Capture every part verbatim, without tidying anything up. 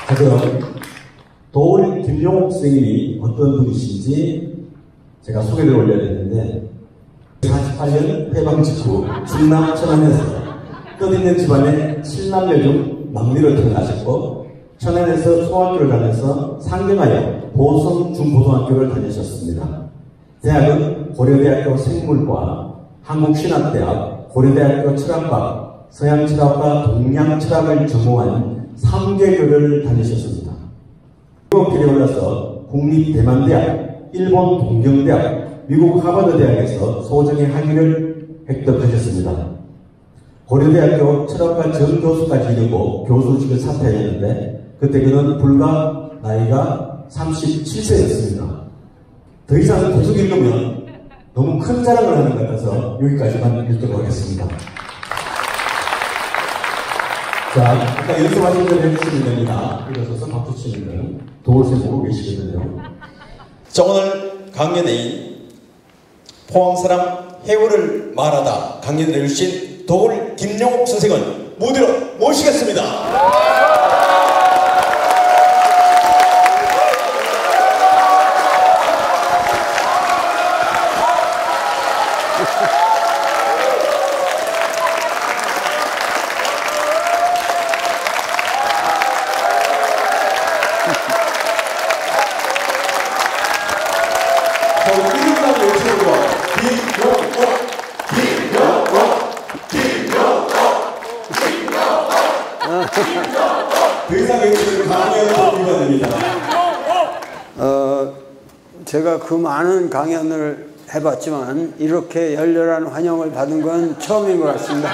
자, 그럼 도울 김용옥 선생님이 어떤 분이신지 제가 소개를 올려야 되는데, 사십팔 년 해방 직후 충남 천안에서 뜻있는 집안의 칠남매 중 막내로 태어나셨고, 천안에서 초등학교를 다녀서 상경하여 보성 중고등학교를 다니셨습니다. 대학은 고려대학교 생물과 한국신학대학, 고려대학교 철학과, 서양철학과 동양철학을 전공한 삼 개교를 다니셨습니다. 유학길에 올라서 국립대만대학, 일본 동경대학, 미국 하버드대학에서 소정의 학위를 획득하셨습니다. 고려대학교 철학과 정교수까지 이르고 교수직을 사퇴하였는데 그때 그는 불과 나이가 삼십칠 세였습니다. 더 이상 계속 읽으면 너무 큰 자랑을 하는 것 같아서 여기까지만 읽도록 하겠습니다. 자, 아까 연습하신 대로 해주시면 됩니다. 일어서서 박수 치는 분 도울쌤 보고 계시거든요. 자, 오늘 강연의 포항사람 해월을 말하다 강연을 해주신 도울 김용옥 선생을 무대로 모시겠습니다. 어, 제가 그 많은 강연을 해봤지만 이렇게 열렬한 환영을 받은 건 처음인 것 같습니다.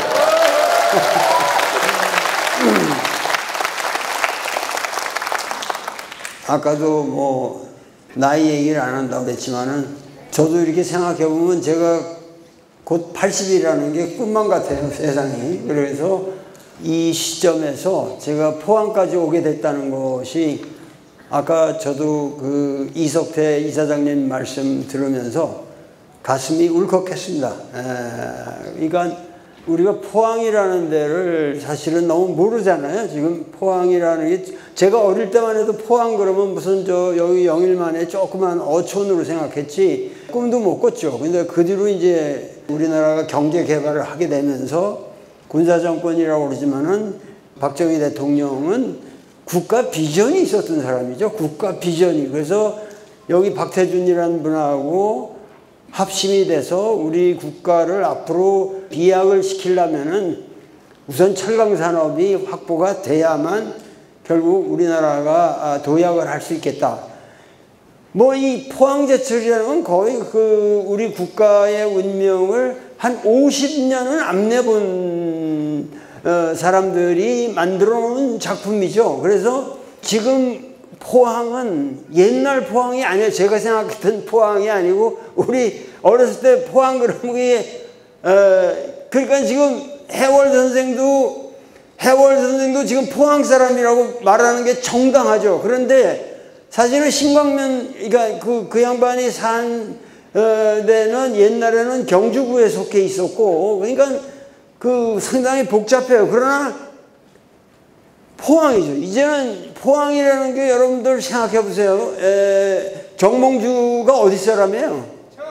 아까도 뭐 나이 얘기를 안 한다고 그랬지만은 저도 이렇게 생각해보면 제가 곧 팔십이라는 게 꿈만 같아요, 세상이. 그래서 이 시점에서 제가 포항까지 오게 됐다는 것이 아까 저도 그 이석태 이사장님 말씀 들으면서 가슴이 울컥했습니다. 에, 그러니까 우리가 포항이라는 데를 사실은 너무 모르잖아요. 지금 포항이라는 게 제가 어릴 때만 해도 포항 그러면 무슨 저 여기 영일만의 조그만 어촌으로 생각했지 꿈도 못 꿨죠. 근데 그 뒤로 이제 우리나라가 경제 개발을 하게 되면서 군사정권이라고 그러지만은 박정희 대통령은 국가 비전이 있었던 사람이죠. 국가 비전이. 그래서 여기 박태준이라는 분하고 합심이 돼서 우리 국가를 앞으로 비약을 시키려면은 우선 철강산업이 확보가 돼야만 결국 우리나라가 도약을 할 수 있겠다. 뭐 이 포항제철이라는 건 거의 그 우리 국가의 운명을 한 오십 년은 앞내본 어, 사람들이 만들어 놓은 작품이죠. 그래서 지금 포항은 옛날 포항이 아니에요. 제가 생각했던 포항이 아니고 우리 어렸을 때 포항 그러면 그게 어, 그러니까 지금 해월 선생도 해월 선생도 지금 포항 사람이라고 말하는 게 정당하죠. 그런데 사실은 신광면 그러니까 그, 그 양반이 산 어, 데는 옛날에는 경주구에 속해 있었고 그러니까 그 상당히 복잡해요. 그러나 포항이죠. 이제는 포항이라는 게 여러분들 생각해 보세요. 에, 정몽주가 어디 사람이에요?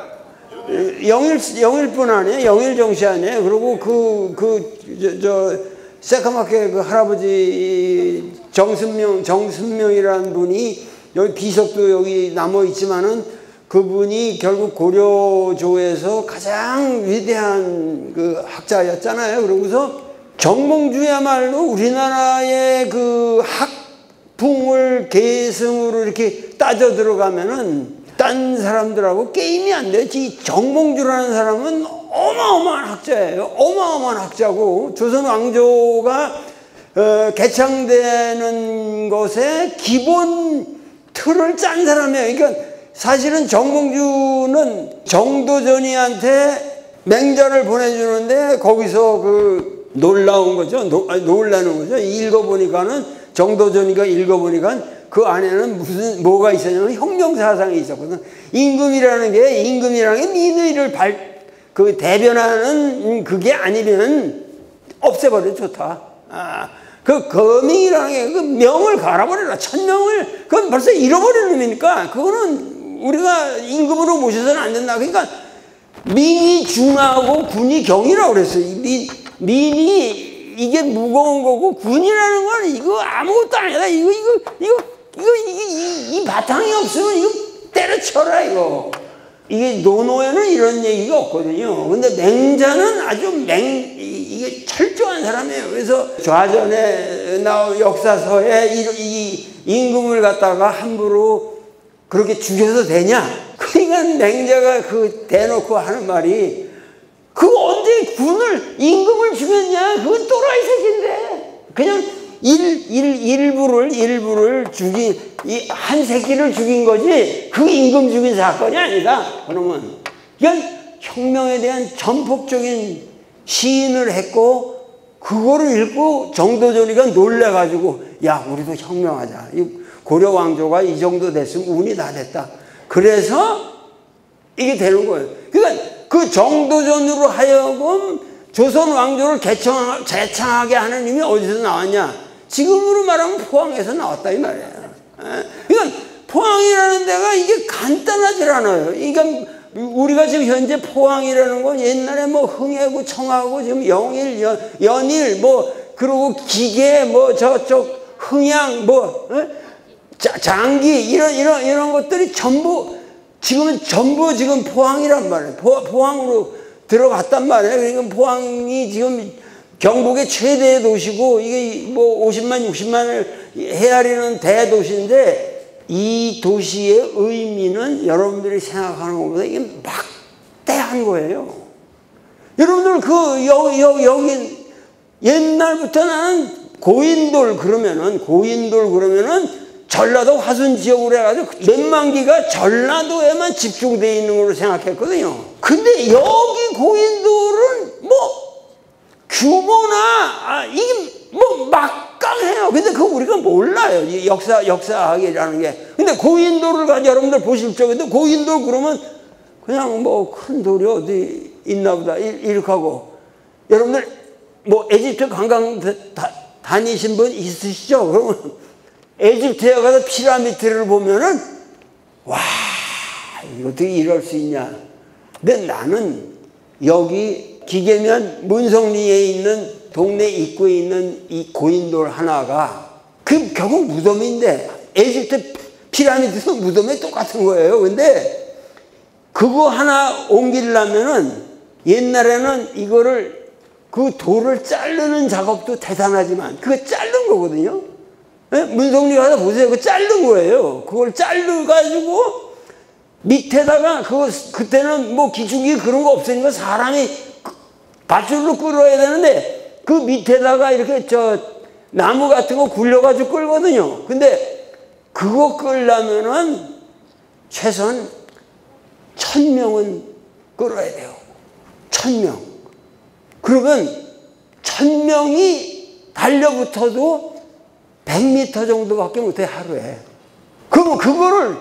영일, 영일뿐 아니에요? 영일정씨 아니에요? 그리고 그, 그, 저, 저, 새까맣게 그 할아버지 정순명, 정순명이라는 분이 여기 비석도 여기 남아 있지만은 그분이 결국 고려조에서 가장 위대한 그 학자였잖아요. 그러고서 정몽주야말로 우리나라의 그 학풍을 계승으로 이렇게 따져 들어가면은 딴 사람들하고 게임이 안 돼요. 이 정몽주라는 사람은 어마어마한 학자예요. 어마어마한 학자고 조선 왕조가 어, 개창되는 것에 기본 틀을 짠 사람이에요. 그러니까 사실은 정몽주는 정도전이한테 맹자를 보내주는데 거기서 그 놀라운 거죠. 노, 아니, 놀라는 거죠. 읽어보니까는 정도전이가 읽어보니까 그 안에는 무슨 뭐가 있었냐면 혁명사상이 있었거든. 임금이라는 게 임금이라는 게 민의를 발, 그 대변하는 그게 아니면 없애버려 좋다. 아, 그 거명이라는 게 그 명을 갈아버려라. 천명을 그건 벌써 잃어버린 놈이니까 그거는 우리가 임금으로 모셔서는 안 된다. 그러니까 민이 중하고 군이 경이라고 그랬어요. 민, 민이 이게 무거운 거고 군이라는 건 이거 아무것도 아니다. 이거 이거 이거 이거 이게 이, 이 바탕이 없으면 이거 때려쳐라 이거. 이게 노노에는 이런 얘기가 없거든요. 근데 맹자는 아주 맹 이게 철저한 사람이에요. 그래서 좌전에 나온 역사서에 이, 이 임금을 갖다가 함부로 그렇게 죽여도 되냐? 그러니까 맹자가 그 대놓고 하는 말이 그 언제 군을 임금을 죽였냐? 그건 또라이 새끼인데 그냥 일, 일, 일부를 일부를 죽인 이 한 새끼를 죽인 거지 그 임금 죽인 사건이 아니다. 그러면 이건 혁명에 대한 전폭적인 시인을 했고 그거를 읽고 정도전이가 놀래가지고 야 우리도 혁명하자. 고려 왕조가 이 정도 됐으면 운이 다 됐다. 그래서 이게 되는 거예요. 그러니까 그 정도전으로 하여금 조선 왕조를 개청, 재창하게 하는 힘이 어디서 나왔냐? 지금으로 말하면 포항에서 나왔다 이 말이에요. 그러니까 포항이라는 데가 이게 간단하질 않아요. 그러니까 우리가 지금 현재 포항이라는 건 옛날에 뭐 흥해고 청하고 지금 영일, 연, 연일 뭐 그리고 기계 뭐 저쪽 흥양 뭐 에? 자, 장기 이런 이런 이런 것들이 전부 지금은 전부 지금 포항이란 말이에요. 포, 포항으로 들어갔단 말이에요. 그러니까 포항이 지금 경북의 최대 도시고 이게 뭐 오십만 육십만을 헤아리는 대도시인데 이 도시의 의미는 여러분들이 생각하는 것보다 이게 막대한 거예요. 여러분들 그 여기 여기 여기 옛날부터 나는 고인돌 그러면은 고인돌 그러면은 전라도 화순 지역으로 해가지고 몇만기가 전라도에만 집중되어 있는 걸로 생각했거든요. 근데 여기 고인돌은 뭐 규모나 아, 이게 뭐 막강해요. 근데 그거 우리가 몰라요. 이 역사 역사학이라는 게. 근데 고인돌을 가지고 여러분들 보실 적인데 고인돌 그러면 그냥 뭐 큰 돌이 어디 있나 보다 이렇게 하고 여러분들 뭐 에집트 관광 다, 다니신 분 있으시죠? 그러면 에집트에 가서 피라미드를 보면은 와 이거 어떻게 이럴 수 있냐. 근데 나는 여기 기계면 문성리에 있는 동네 입구에 있는 이 고인돌 하나가 그 결국 무덤인데 에집트 피라미드도 무덤에 똑같은 거예요. 근데 그거 하나 옮기려면은 옛날에는 이거를 그 돌을 자르는 작업도 대단하지만 그거 자른 거거든요. 네? 문성리 가서 보세요. 그거 자른 거예요. 그걸 자르가지고 밑에다가 그거 그때는 뭐 기축이 그런 거 없으니까 사람이 밧줄로 끌어야 되는데 그 밑에다가 이렇게 저 나무 같은 거 굴려가지고 끌거든요. 근데 그거 끌려면은 최소한 천 명은 끌어야 돼요. 천 명. 그러면 천 명이 달려붙어도 백 미터 정도밖에 못해 하루에. 그럼 그거를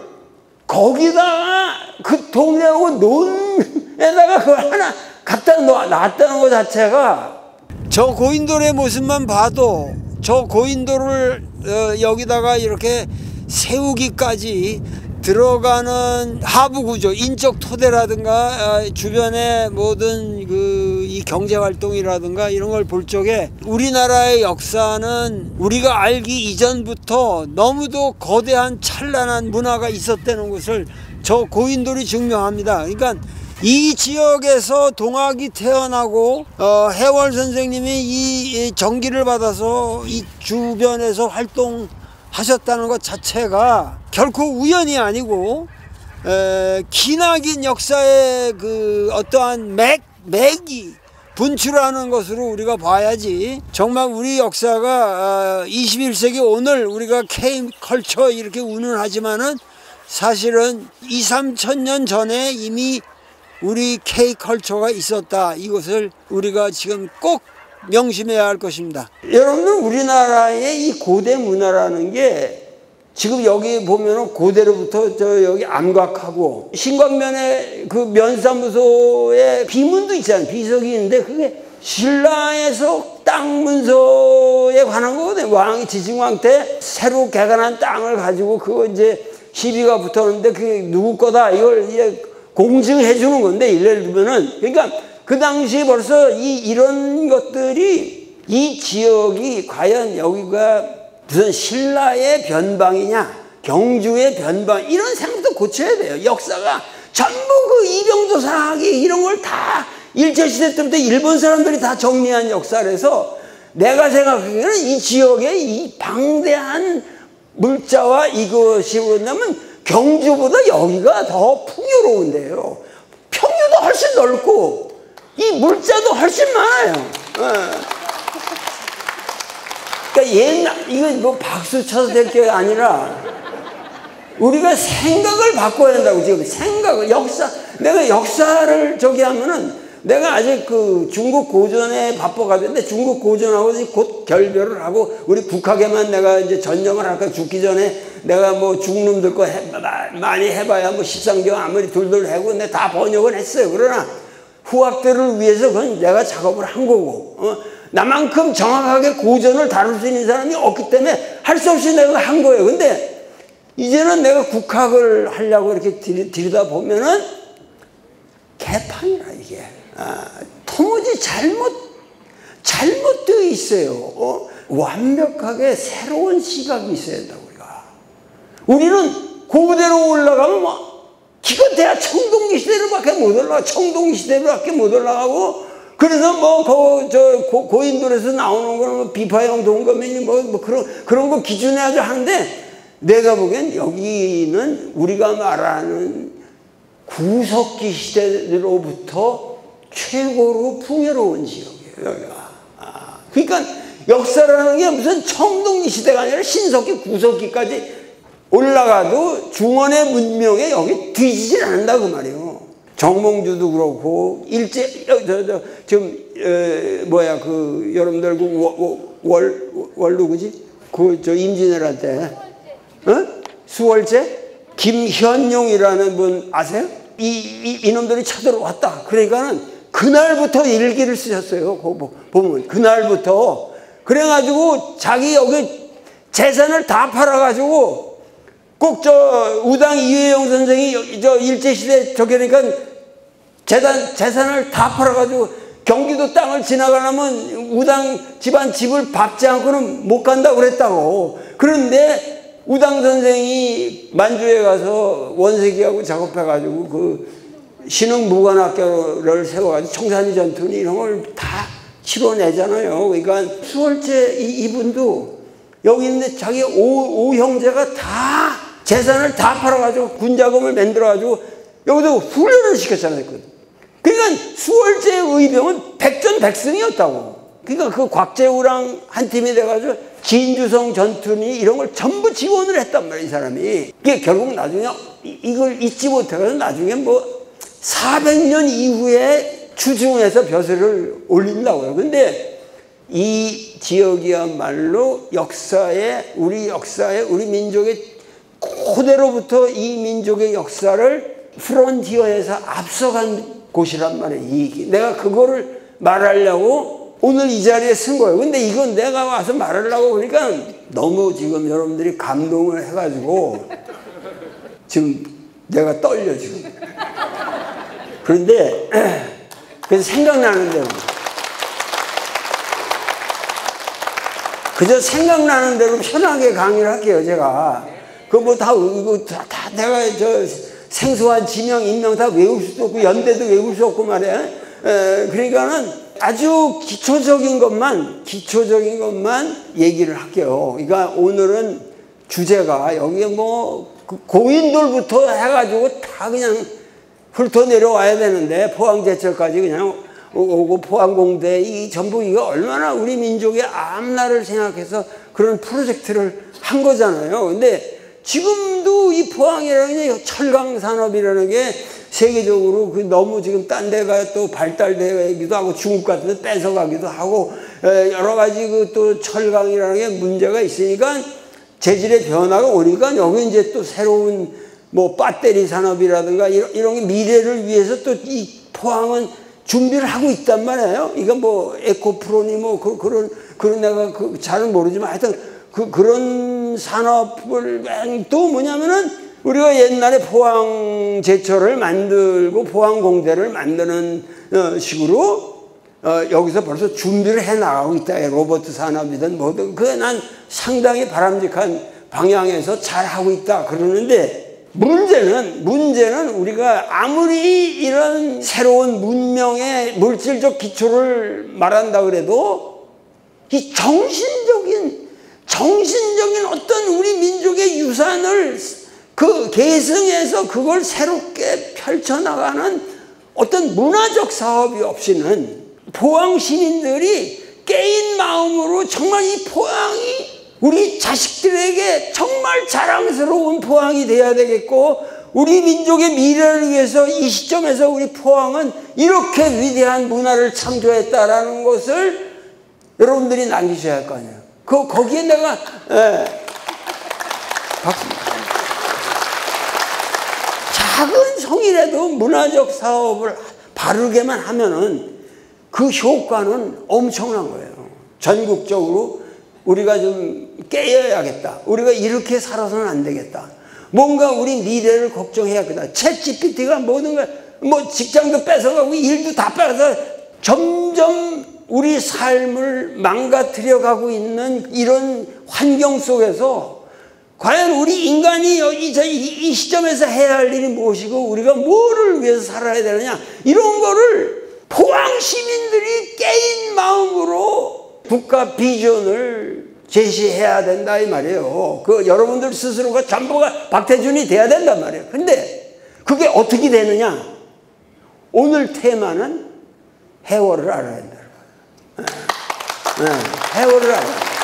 거기다가 그 동네하고 논에다가 그걸 하나 갖다 놨다는 것 자체가 저 고인돌의 모습만 봐도 저 고인돌을 어, 여기다가 이렇게 세우기까지 들어가는 하부 구조, 인적 토대라든가 어, 주변의 모든 그 이 경제 활동이라든가 이런 걸 볼 적에 우리나라의 역사는 우리가 알기 이전부터 너무도 거대한 찬란한 문화가 있었다는 것을 저 고인돌이 증명합니다. 그러니까 이 지역에서 동학이 태어나고 어, 해월 선생님이 이, 이 전기를 받아서 이 주변에서 활동하셨다는 것 자체가 결코 우연이 아니고 에, 기나긴 역사의 그 어떠한 맥, 맥이 분출하는 것으로 우리가 봐야지. 정말 우리 역사가 이십일 세기 오늘 우리가 K컬처 이렇게 운운하지만은 사실은 이삼천 년 전에 이미 우리 K컬처가 있었다. 이것을 우리가 지금 꼭 명심해야 할 것입니다. 여러분들 우리나라의 이 고대 문화라는 게 지금 여기 보면은 고대로부터 저 여기 암각하고 신광면에 그 면사무소에 비문도 있잖아요. 비석이 있는데 그게 신라에서 땅 문서에 지역에 관한 거거든요. 왕이 지증왕 때 새로 개간한 땅을 가지고 그거 이제 시비가 붙었는데 그게 누구 거다 이걸 이제 공증해 주는 건데, 예를 들면은, 그러니까 그 당시에 벌써 이 이런 것들이, 이 지역이 과연 여기가 무슨 신라의 변방이냐, 경주의 변방, 이런 생각도 고쳐야 돼요. 역사가 전부 그 이병조사하기 이런 걸 다 일제시대 때부터 일본 사람들이 다 정리한 역사라서, 내가 생각하기에는 이 지역의 이 방대한 물자와 이것이 뭐냐면 경주보다 여기가 더 풍요로운데요. 평유도 훨씬 넓고 이 물자도 훨씬 많아요. 그러니까 옛날, 이거 뭐 박수 쳐서 될 게 아니라 우리가 생각을 바꿔야 한다고. 지금 생각을, 역사, 내가 역사를 저기 하면은, 내가 아직 그 중국 고전에 바빠가는데 중국 고전하고 곧 결별을 하고 우리 국학에만 내가 이제 전념을 할까. 죽기 전에 내가 뭐 중놈들 거 해, 많이 해봐야 뭐 십상경 아무리 둘둘 하고 내가 다 번역을 했어요. 그러나 후학들을 위해서 그건 내가 작업을 한 거고, 어? 나만큼 정확하게 고전을 다룰 수 있는 사람이 없기 때문에 할 수 없이 내가 한 거예요. 근데 이제는 내가 국학을 하려고 이렇게 들, 들이다 보면은 개판이라 이게. 아, 도무지 잘못, 잘못되어 있어요. 어? 완벽하게 새로운 시각이 있어야 된다, 우리가. 우리는 그대로 올라가면 뭐, 기껏해야 청동기 시대로밖에 못 올라가, 청동기 시대로밖에 못 올라가고, 그래서 뭐, 그, 저, 고, 고인돌에서 나오는 거는 뭐 비파형 동거면이 뭐, 뭐 그런, 그런 거 기준에 아주 하는데, 내가 보기엔 여기는 우리가 말하는 구석기 시대로부터 최고로 풍요로운 지역이에요, 여기가. 아, 그러니까 역사라는 게 무슨 청동기 시대가 아니라 신석기, 구석기까지 올라가도 중원의 문명에 여기 뒤지질 않는다, 그 말이에요. 정몽주도 그렇고, 일제, 저, 저, 지금, 에, 뭐야, 그, 여러분들, 그, 월, 월, 월, 누구지? 그, 저, 임진왜란 어? 수월제? 김현용이라는 분 아세요? 이, 이, 이놈들이 쳐들어왔다. 그러니까는 그날부터 일기를 쓰셨어요. 그거 보면. 그날부터. 그래가지고 자기 여기 재산을 다 팔아가지고 꼭 저 우당 이회영 선생이 저 일제시대 저기 그러니까 재산, 재산을 다 팔아가지고 경기도 땅을 지나가려면 우당 집안 집을 밟지 않고는 못 간다고 그랬다고. 그런데 우당 선생이 만주에 가서 원세기하고 작업해가지고 그 신흥무관학교를 세워가지고 청산리 전투니 이런 걸 다 치러내잖아요. 그러니까 수월제 이분도 여기 있는데 자기 오, 오 형제가 다 재산을 다 팔아가지고 군자금을 만들어가지고 여기도 훈련을 시켰잖아요. 그러니까 수월제 의병은 백전백승이었다고. 그러니까 그 곽재우랑 한 팀이 돼가지고 진주성 전투니 이런 걸 전부 지원을 했단 말이에요, 이 사람이. 이게 결국 나중에 이걸 잊지 못해가지고 나중에 뭐 사백 년 이후에 추중해서 벼슬을 올린다고요. 근데 이 지역이야말로 역사에, 우리 역사에, 우리 민족의 그대로부터 이 민족의 역사를 프론티어에서 앞서간 곳이란 말이에요. 이, 내가 그거를 말하려고 오늘 이 자리에 쓴 거예요. 근데 이건 내가 와서 말하려고 그러니까 너무 지금 여러분들이 감동을 해가지고 지금 내가 떨려 지금. 그런데 그래서 생각나는 대로 그저 생각나는 대로 편하게 강의를 할게요. 제가 그거 뭐 다 이거 다, 다 내가 저 생소한 지명 인명 다 외울 수도 없고 연대도 외울 수 없고 말이야. 에, 그러니까는 아주 기초적인 것만 기초적인 것만 얘기를 할게요. 그러니까 오늘은 주제가 여기 뭐 고인돌부터 해가지고 다 그냥 훑어 내려와야 되는데 포항제철까지 그냥 오고 포항공대 이 전부 이거 얼마나 우리 민족의 앞날을 생각해서 그런 프로젝트를 한 거잖아요. 근데 지금도 이 포항이라는 게 철강 산업이라는 게 세계적으로 그 너무 지금 딴 데가 또 발달되기도 하고 중국 같은 데 뺏어가기도 하고 여러 가지 그 또 철강이라는 게 문제가 있으니까 재질의 변화가 오니까 여기 이제 또 새로운 뭐 배터리 산업이라든가 이런, 이런 게 미래를 위해서 또 이 포항은 준비를 하고 있단 말이에요. 이건 뭐 에코프로니 뭐 그, 그런 그런 내가 그 잘은 모르지만 하여튼 그, 그런 산업을 또 뭐냐면은 우리가 옛날에 포항 제철을 만들고 포항 공대를 만드는 어, 식으로 어, 여기서 벌써 준비를 해 나가고 있다. 로봇 산업이든 뭐든 그게 난 상당히 바람직한 방향에서 잘 하고 있다 그러는데 문제는 문제는 우리가 아무리 이런 새로운 문명의 물질적 기초를 말한다 그래도 이 정신적인 정신적인 어떤 우리 민족의 유산을 그 계승해서 그걸 새롭게 펼쳐나가는 어떤 문화적 사업이 없이는 포항 시민들이 깨인 마음으로 정말 이 포항이 우리 자식들에게 정말 자랑스러운 포항이 돼야 되겠고 우리 민족의 미래를 위해서 이 시점에서 우리 포항은 이렇게 위대한 문화를 창조했다라는 것을 여러분들이 남기셔야 할 거 아니에요. 그 거기에 내가 예, 박수. 작은 성이라도 문화적 사업을 바르게만 하면은 그 효과는 엄청난 거예요. 전국적으로 우리가 좀 깨어야겠다. 우리가 이렇게 살아서는 안 되겠다. 뭔가 우리 미래를 걱정해야겠다. 챗 지피티가 모든 걸, 뭐 직장도 뺏어가고 일도 다 뺏어서 점점 우리 삶을 망가뜨려 가고 있는 이런 환경 속에서 과연 우리 인간이 여기 이 시점에서 해야 할 일이 무엇이고 우리가 뭐를 위해서 살아야 되느냐 이런 거를 포항 시민들이 깨인 마음으로 국가 비전을 제시해야 된다 이 말이에요. 그 여러분들 스스로가 전부가 박태준이 돼야 된단 말이에요. 근데 그게 어떻게 되느냐? 오늘 테마는 해월을 알아야 된다. 네. 네. 해월을 알아야 된다.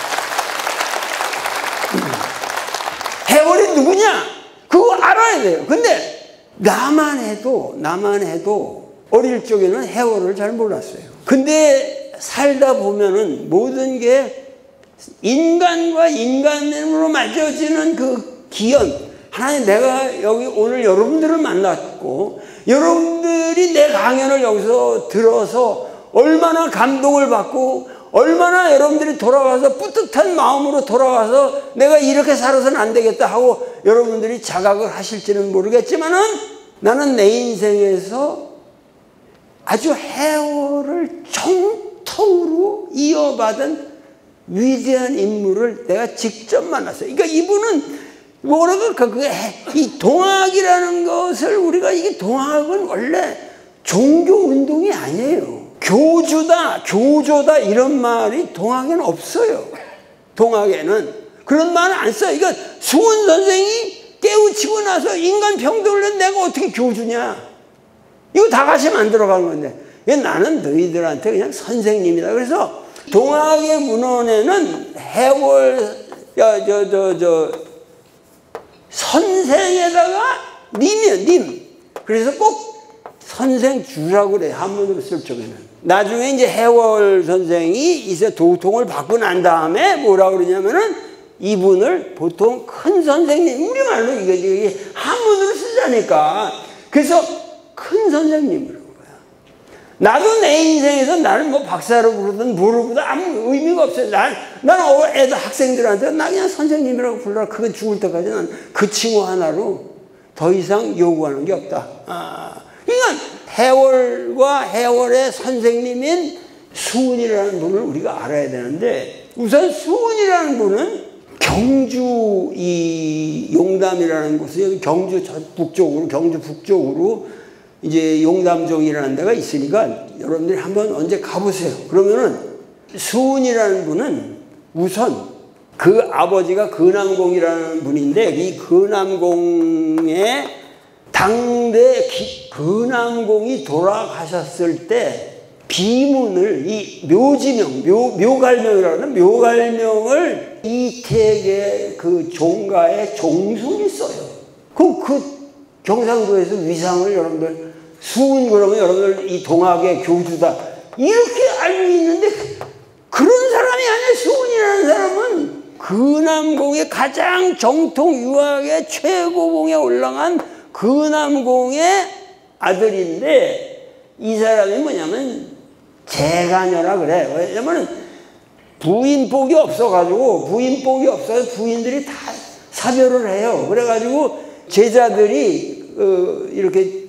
해월이 누구냐? 그거 알아야 돼요. 근데 나만 해도 나만 해도 어릴 적에는 해월을 잘 몰랐어요. 근데 살다 보면은 모든 게 인간과 인간으로 맺어지는 그 기연. 하나님 내가 여기 오늘 여러분들을 만났고 여러분들이 내 강연을 여기서 들어서 얼마나 감동을 받고 얼마나 여러분들이 돌아와서 뿌듯한 마음으로 돌아와서 내가 이렇게 살아서는 안 되겠다 하고 여러분들이 자각을 하실지는 모르겠지만은 나는 내 인생에서 아주 해월을 정통으로 이어받은 위대한 인물을 내가 직접 만났어요. 그러니까 이분은 뭐라고 할까? 그게 이 동학이라는 것을 우리가 이게 동학은 원래 종교 운동이 아니에요. 교주다, 교조다 이런 말이 동학에는 없어요. 동학에는 그런 말은 안 써요. 그러니까 수은 선생이 깨우치고 나서 인간 평등을 내가 어떻게 교주냐? 이거 다 같이 만들어 가는 건데 나는 너희들한테 그냥 선생님이다. 그래서 동학의 문헌에는 해월 저 저 저 저 선생에다가 님이요 님. 그래서 꼭 선생 주라고 그래 한문으로 쓸 적에는. 나중에 이제 해월 선생이 이제 도통을 받고 난 다음에 뭐라 그러냐면은 이분을 보통 큰 선생님 우리말로 이거 이게 한문으로 쓰자니까. 그래서 큰 선생님이라고 거야. 나도 내 인생에서 나를 뭐 박사로 부르든 뭐로 부르든 아무 의미가 없어요. 난, 난 애들 학생들한테 나 그냥 선생님이라고 불러라. 그건 죽을 때까지 난 그 칭호 하나로 더 이상 요구하는 게 없다. 아, 그러니까 해월과 해월의 선생님인 수은이라는 분을 우리가 알아야 되는데 우선 수은이라는 분은 경주 이 용담이라는 곳에 경주 북쪽으로 경주 북쪽으로 이제 용담정이라는 데가 있으니까 여러분들이 한번 언제 가보세요. 그러면은 수은이라는 분은 우선 그 아버지가 근암공이라는 분인데 이 근암공의 당대 기, 근암공이 돌아가셨을 때 비문을 이 묘지명 묘, 묘갈명이라고 하는 묘갈명을 이택의 그 종가에 종송이 써요. 그럼 그 경상도에서 위상을 여러분들 수은 그러면 여러분들 이 동학의 교주다 이렇게 알고 있는데 그런 사람이 아니에요. 수은이라는 사람은 근암공의 가장 정통 유학의 최고봉에 올라간 근암공의 아들인데 이 사람이 뭐냐면 재가녀라 그래. 왜냐면 부인복이 없어가지고 부인복이 없어서 부인들이 다 사별을 해요. 그래가지고 제자들이 어, 이렇게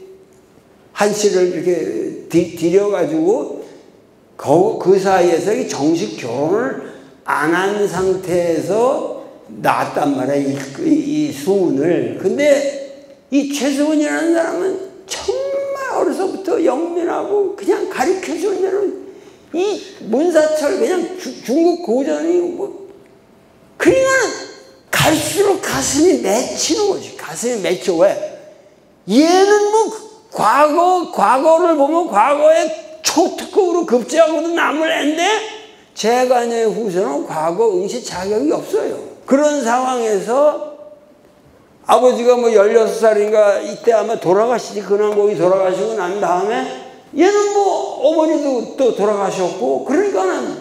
한씨를 이렇게 디, 들여가지고 그, 그 사이에서 정식 결혼을 안 한 상태에서 낳았단 말이야, 이, 이, 이 수은을. 근데 이 최수은이라는 사람은 정말 어려서부터 영민하고 그냥 가르쳐주는 대로 이 문사철 그냥 주, 중국 고전이고 뭐 그러니까 갈수록 가슴이 맺히는 거지. 가슴이 맺혀. 왜? 얘는 뭐 과거 과거를 보면 과거에 초특급으로 급제하고도 남을 앤데 제가녀의 후손은 과거 응시 자격이 없어요. 그런 상황에서 아버지가 뭐 열여섯 살인가 이때 아마 돌아가시지, 근황곡이 돌아가시고 난 다음에 얘는 뭐 어머니도 또 돌아가셨고 그러니까는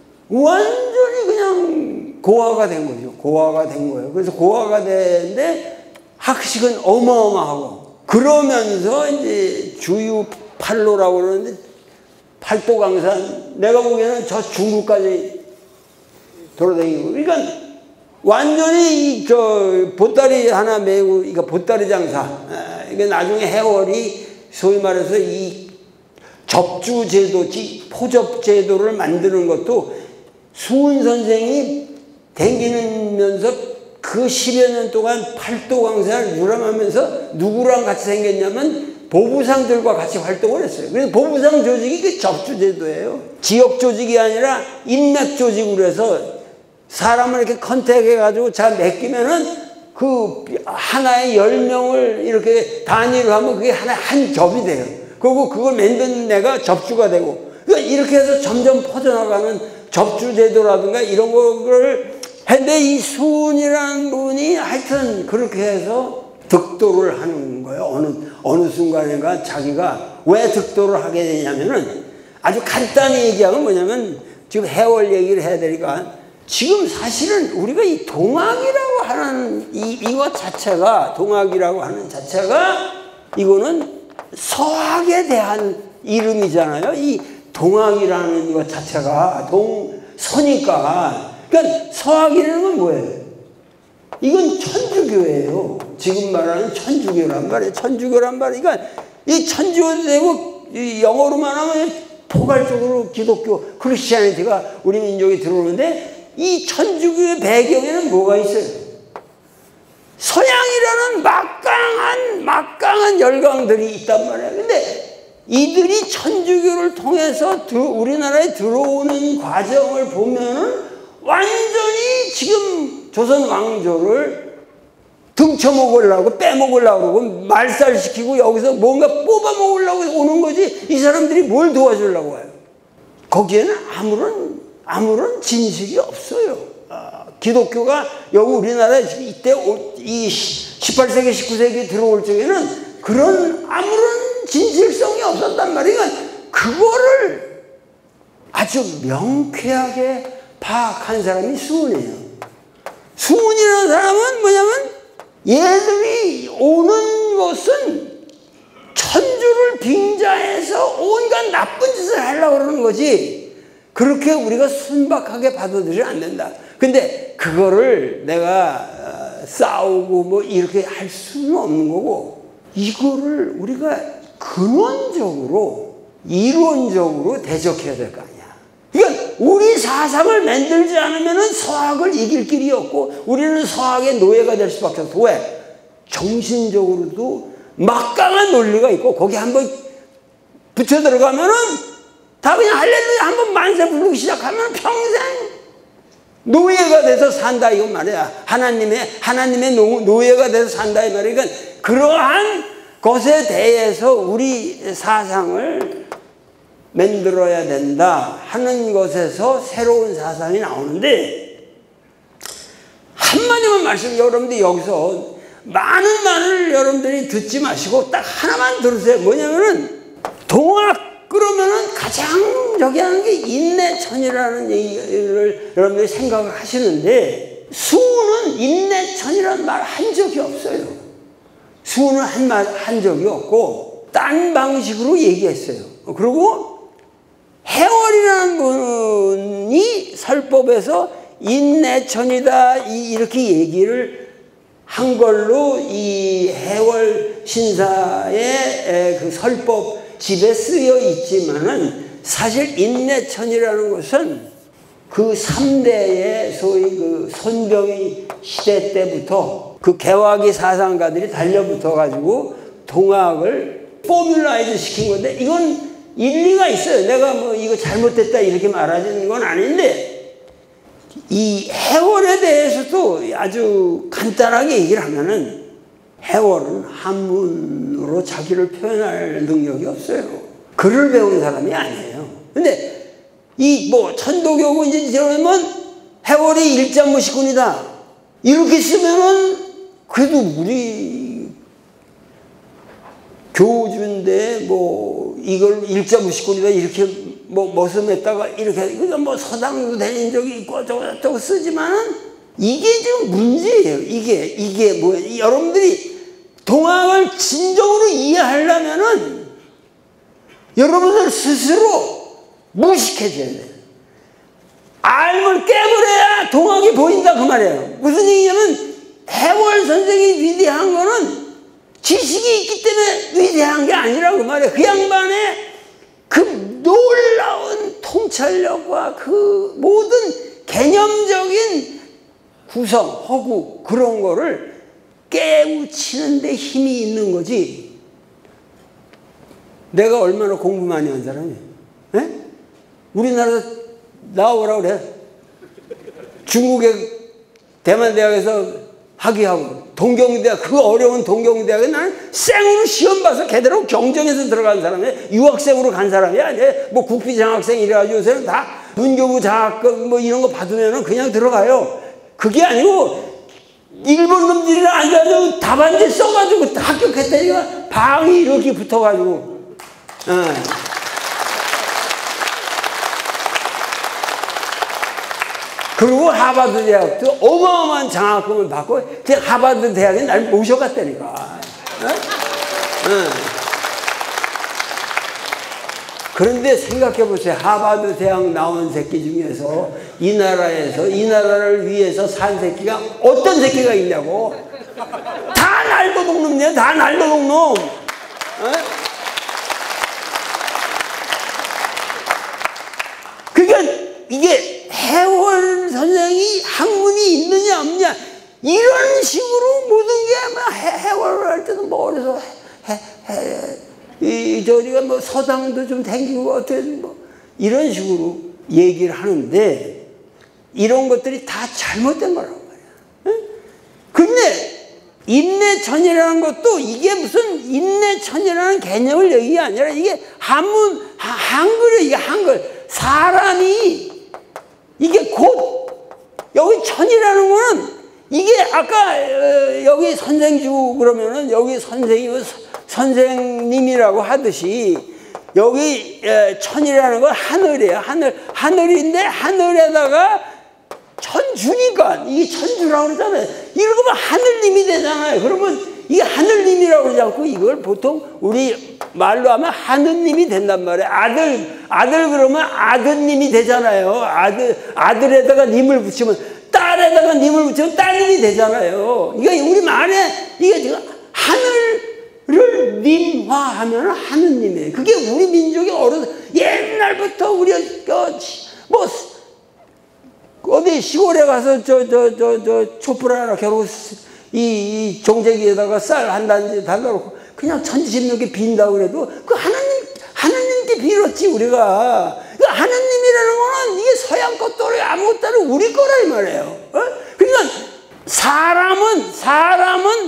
완전히 그냥 고아가 된 거죠. 고아가 된 거예요. 그래서 고아가 되는데 학식은 어마어마하고 그러면서 이제 주유 팔로라고 그러는데 팔도강산 내가 보기에는 저 중국까지 돌아다니고 그러니까 완전히 이 저 보따리 하나 메고 그러니까 보따리 장사 이게 나중에 해월이 소위 말해서 이 접주 제도, 포접 제도를 만드는 것도 수은 선생이 댕기면서 그 십여 년 동안 팔도강산을 유람하면서 누구랑 같이 생겼냐면 보부상들과 같이 활동을 했어요. 그래서 보부상 조직이 그 접주 제도예요. 지역 조직이 아니라 인맥 조직으로 해서 사람을 이렇게 컨택해가지고 잘 맡기면은 그 하나의 열 명을 이렇게 단위로 하면 그게 하나의 한 접이 돼요. 그리고 그걸 만든 애가 접주가 되고 그러니까 이렇게 해서 점점 퍼져나가는 접주 제도라든가 이런 거를 했는데 이 수은이라는 분이 하여튼 그렇게 해서 득도를 하는 거예요. 어느, 어느 순간인가 자기가 왜 득도를 하게 되냐면은 아주 간단히 얘기하면 뭐냐면 지금 해월 얘기를 해야 되니까 지금 사실은 우리가 이 동학이라고 하는 이, 이것 자체가 동학이라고 하는 자체가 이거는 서학에 대한 이름이잖아요. 이 동학이라는 것 자체가 동서니까 그러니까 서학이라는 건 뭐예요? 이건 천주교예요. 지금 말하는 천주교란 말이에요. 천주교란 말이에요. 그러니까 이 천주교도 되고 이 영어로만 하면 포괄적으로 기독교 크리스티아니티가 우리 민족에 들어오는데 이 천주교의 배경에는 뭐가 있어요? 서양이라는 막강한 막강한 열강들이 있단 말이에요. 근데 이들이 천주교를 통해서 우리나라에 들어오는 과정을 보면은 완전히 지금 조선 왕조를 등쳐먹으려고 빼먹으려고 그러고 말살시키고 여기서 뭔가 뽑아먹으려고 오는 거지 이 사람들이 뭘 도와주려고 해요. 거기에는 아무런 아무런 진실이 없어요. 아, 기독교가 여기 우리나라에 이때 이 십팔 세기 십구 세기 들어올 적에는 그런 아무런 진실성이 없었단 말이에요. 그거를 아주 명쾌하게 파악한 사람이 수은이에요. 수은이라는 사람은 뭐냐면 얘들이 오는 것은 천주를 빙자해서 온갖 나쁜 짓을 하려고 그러는 거지 그렇게 우리가 순박하게 받아들이면 안 된다. 근데 그거를 내가 싸우고 뭐 이렇게 할 수는 없는 거고 이거를 우리가 근원적으로 이론적으로 대적해야 될 거 아니야. 그러니까 우리 사상을 만들지 않으면 서학을 이길 길이 없고 우리는 서학의 노예가 될 수밖에 없어. 왜? 정신적으로도 막강한 논리가 있고 거기 한번 붙여 들어가면은 다 그냥 할렐루야 한번 만세 부르기 시작하면 평생 노예가 돼서 산다 이건 말이야. 하나님의 하나님의 노, 노예가 돼서 산다 이 말이야. 그러니까 그러한 것에 대해서 우리 사상을 만들어야 된다 하는 것에서 새로운 사상이 나오는데 한마디만 말씀 여러분들이 여기서 많은 말을 여러분들이 듣지 마시고 딱 하나만 들으세요. 뭐냐면은 동학 그러면은 가장 저기 하는 게 인내천이라는 얘기를 여러분들이 생각을 하시는데 수는 인내천이라는 말 한 적이 없어요. 수는 한 말 한 적이 없고 딴 방식으로 얘기했어요. 그리고 해월이라는 분이 설법에서 인내천이다 이렇게 얘기를 한 걸로 이 해월 신사의 그 설법 집에 쓰여 있지만은 사실 인내천이라는 것은 그 삼 대의 소위 그 손병의 시대 때부터 그 개화기 사상가들이 달려붙어 가지고 동학을 포뮬라이즈 시킨 건데 이건 일리가 있어요. 내가 뭐 이거 잘못됐다 이렇게 말하는 건 아닌데 이 해월에 대해서도 아주 간단하게 얘기를 하면은 해월은 한문으로 자기를 표현할 능력이 없어요. 글을 배운 사람이 아니에요. 근데 이 뭐 천도교고 이제 이러면 해월이 일자무시꾼이다 이렇게 쓰면은 그래도 우리 교주인데 뭐 이걸 일자무시꾼이다 이렇게 뭐 머슴했다가 이렇게 그러니까 뭐 서당도 다닌 적이 있고 저거 저거 쓰지만은 이게 지금 문제예요. 이게 이게 뭐 여러분들이 동학을 진정으로 이해하려면은 여러분들 스스로 무식해져야 돼요. 알을 깨버려야 동학이 보인다 그 말이에요. 무슨 얘기냐면 해월 선생이 위대한 거는 지식이 있기 때문에 위대한 게 아니라 그 말이에요. 그 양반의 그 놀라운 통찰력과 그 모든 개념적인 구성, 허구 그런 거를 깨우치는 데 힘이 있는 거지. 내가 얼마나 공부 많이 한 사람이에요. 에? 우리나라 나오라 그래. 중국의 대만대학에서 학위하고 동경대학 그 어려운 동경대학에 나는 생으로 시험 봐서 걔들하고 경쟁해서 들어간 사람이에요. 유학생으로 간 사람이 아니에요. 뭐 국비장학생 이래가지고 요새는 다 문교부 장학금 뭐 이런 거 받으면 그냥 들어가요. 그게 아니고 일본 놈들이랑 앉아가지고 답안지 써가지고 합격했다니까 방이 이렇게 붙어가지고 어. 그리고 하버드 대학도 어마어마한 장학금을 받고 하버드 대학에 날 모셔갔다니까. 어? 어. 그런데 생각해 보세요. 하버드 대학 나온 새끼 중에서 이 나라에서 이 나라를 위해서 산 새끼가 어떤 새끼가 있냐고. 다 날도동 놈이야. 다 날도동 놈. 어? 그러니까 이게 해월 선생이 학문이 있느냐 없느냐 이런 식으로 모든 게 해월을 할 때도 뭐 그래서 해, 해, 이 저리가 뭐 서당도 좀 댕기고 어떻게 뭐 이런 식으로 얘기를 하는데 이런 것들이 다 잘못된 거라고 말이야. 근데 인내천이라는 것도 이게 무슨 인내천이라는 개념을 얘기한 게 아니라 이게 한문 한글이에요. 이게 한글 사람이 이게 곧 여기 천이라는 거는 이게 아까 여기 선생주 그러면은 여기 선생님 선생님이라고 하듯이 여기 천이라는 건 하늘이에요. 하늘 하늘인데 하늘에다가 천주니까 이게 천주라고 그러잖아요. 이러면 하늘님이 되잖아요. 그러면 이게 하늘님이라고 그러지 않고 이걸 보통 우리 말로 하면 하느님이 된단 말이에요. 아들, 아들 그러면 아드님이 되잖아요. 아들, 아들에다가 님을 붙이면 딸에다가 님을 붙이면 따님이 되잖아요. 이게 우리 말에 이게 지금 하늘을 님화하면 하느님이에요. 그게 우리 민족의 어른 옛날부터 우리 뭐 어디 시골에 가서 저 저 저 저 촛불 하나 겨루 이, 이 종재기에다가 쌀 한 단지 달라놓고 그냥 천지십육에 빈다고 그래도 그 하나님 하나님께 빌었지 우리가. 그 하나님이라는 거는 이게 서양 것도 아무것도 아니고 우리 거라 이 말이에요. 어? 그러니까 사람은 사람은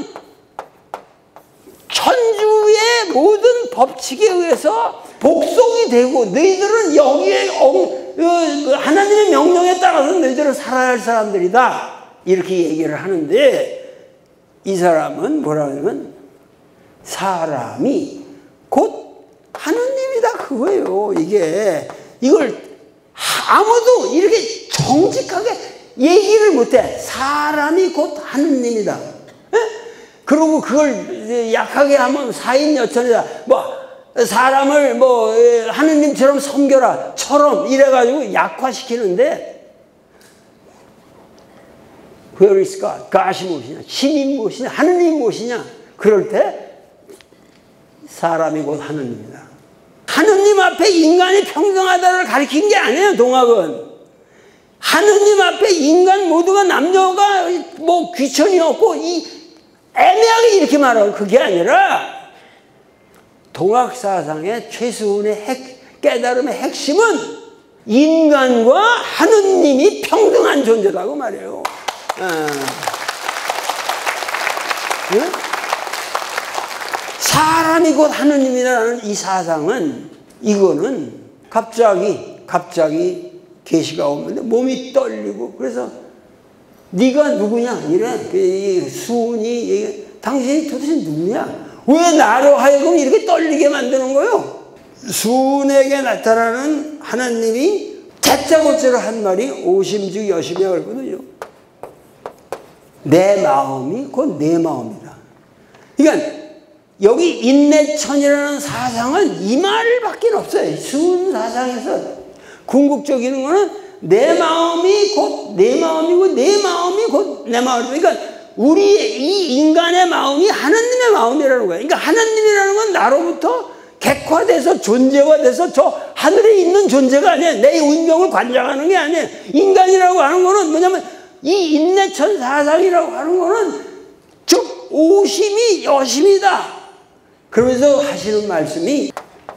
천주의 모든 법칙에 의해서 복속이 되고 너희들은 여기에 어, 하나님의 명령에 따라서 너희들은 살아야 할 사람들이다 이렇게 얘기를 하는데 이 사람은 뭐라 하냐면 사람이 곧 하느님이다 그거예요. 이게 이걸 아무도 이렇게 정직하게 얘기를 못해. 사람이 곧 하느님이다. 에? 그리고 그걸 약하게 하면 사인여천이다. 뭐 사람을 뭐 하느님처럼 섬겨라 처럼 이래가지고 약화시키는데 Where is God? God이 무엇이냐? 신이 무엇이냐? 하느님이 무엇이냐? 그럴 때 사람이 곧 하느님이다. 하느님 앞에 인간이 평등하다를 가리킨 게 아니에요. 동학은 하느님 앞에 인간 모두가 남녀가 뭐 귀천이 없고 이 애매하게 이렇게 말하고 그게 아니라 동학 사상의 최소한의 핵, 깨달음의 핵심은 인간과 하느님이 평등한 존재라고 말해요. 아. 네? 사람이 곧 하느님이라는 이 사상은 이거는 갑자기 갑자기 계시가 오는데 몸이 떨리고 그래서 네가 누구냐 이래 수은이 당신이 도대체 누구냐 왜 나로 하여금 이렇게 떨리게 만드는 거요? 수은에게 나타나는 하나님이 다짜고짜로 한 말이 오심즉 여심이 걸거든요. 내 마음이 곧 내 마음이다. 그러니까 여기 인내천이라는 사상은 이 말밖에 없어요. 수은 사상에서 궁극적인 거는 내 마음이 곧 내 마음이고 내 마음이 곧 내 마음이다. 그러니까 우리 이 인간의 마음이 하나님의 마음이라는 거예요. 그러니까 하나님이라는 건 나로부터 객화돼서 존재화돼서 저 하늘에 있는 존재가 아니에요. 내 운명을 관장하는 게 아니에요. 인간이라고 하는 거는 뭐냐면 이 인내천 사상이라고 하는 거는 즉 오심이 여심이다. 그러면서 하시는 말씀이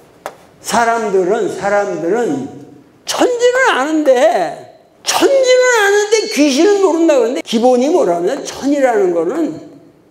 사람들은 사람들은 천지는 아는데 천지는 아는데 귀신은 모른다 그러는데 기본이 뭐라면 천이라는 거는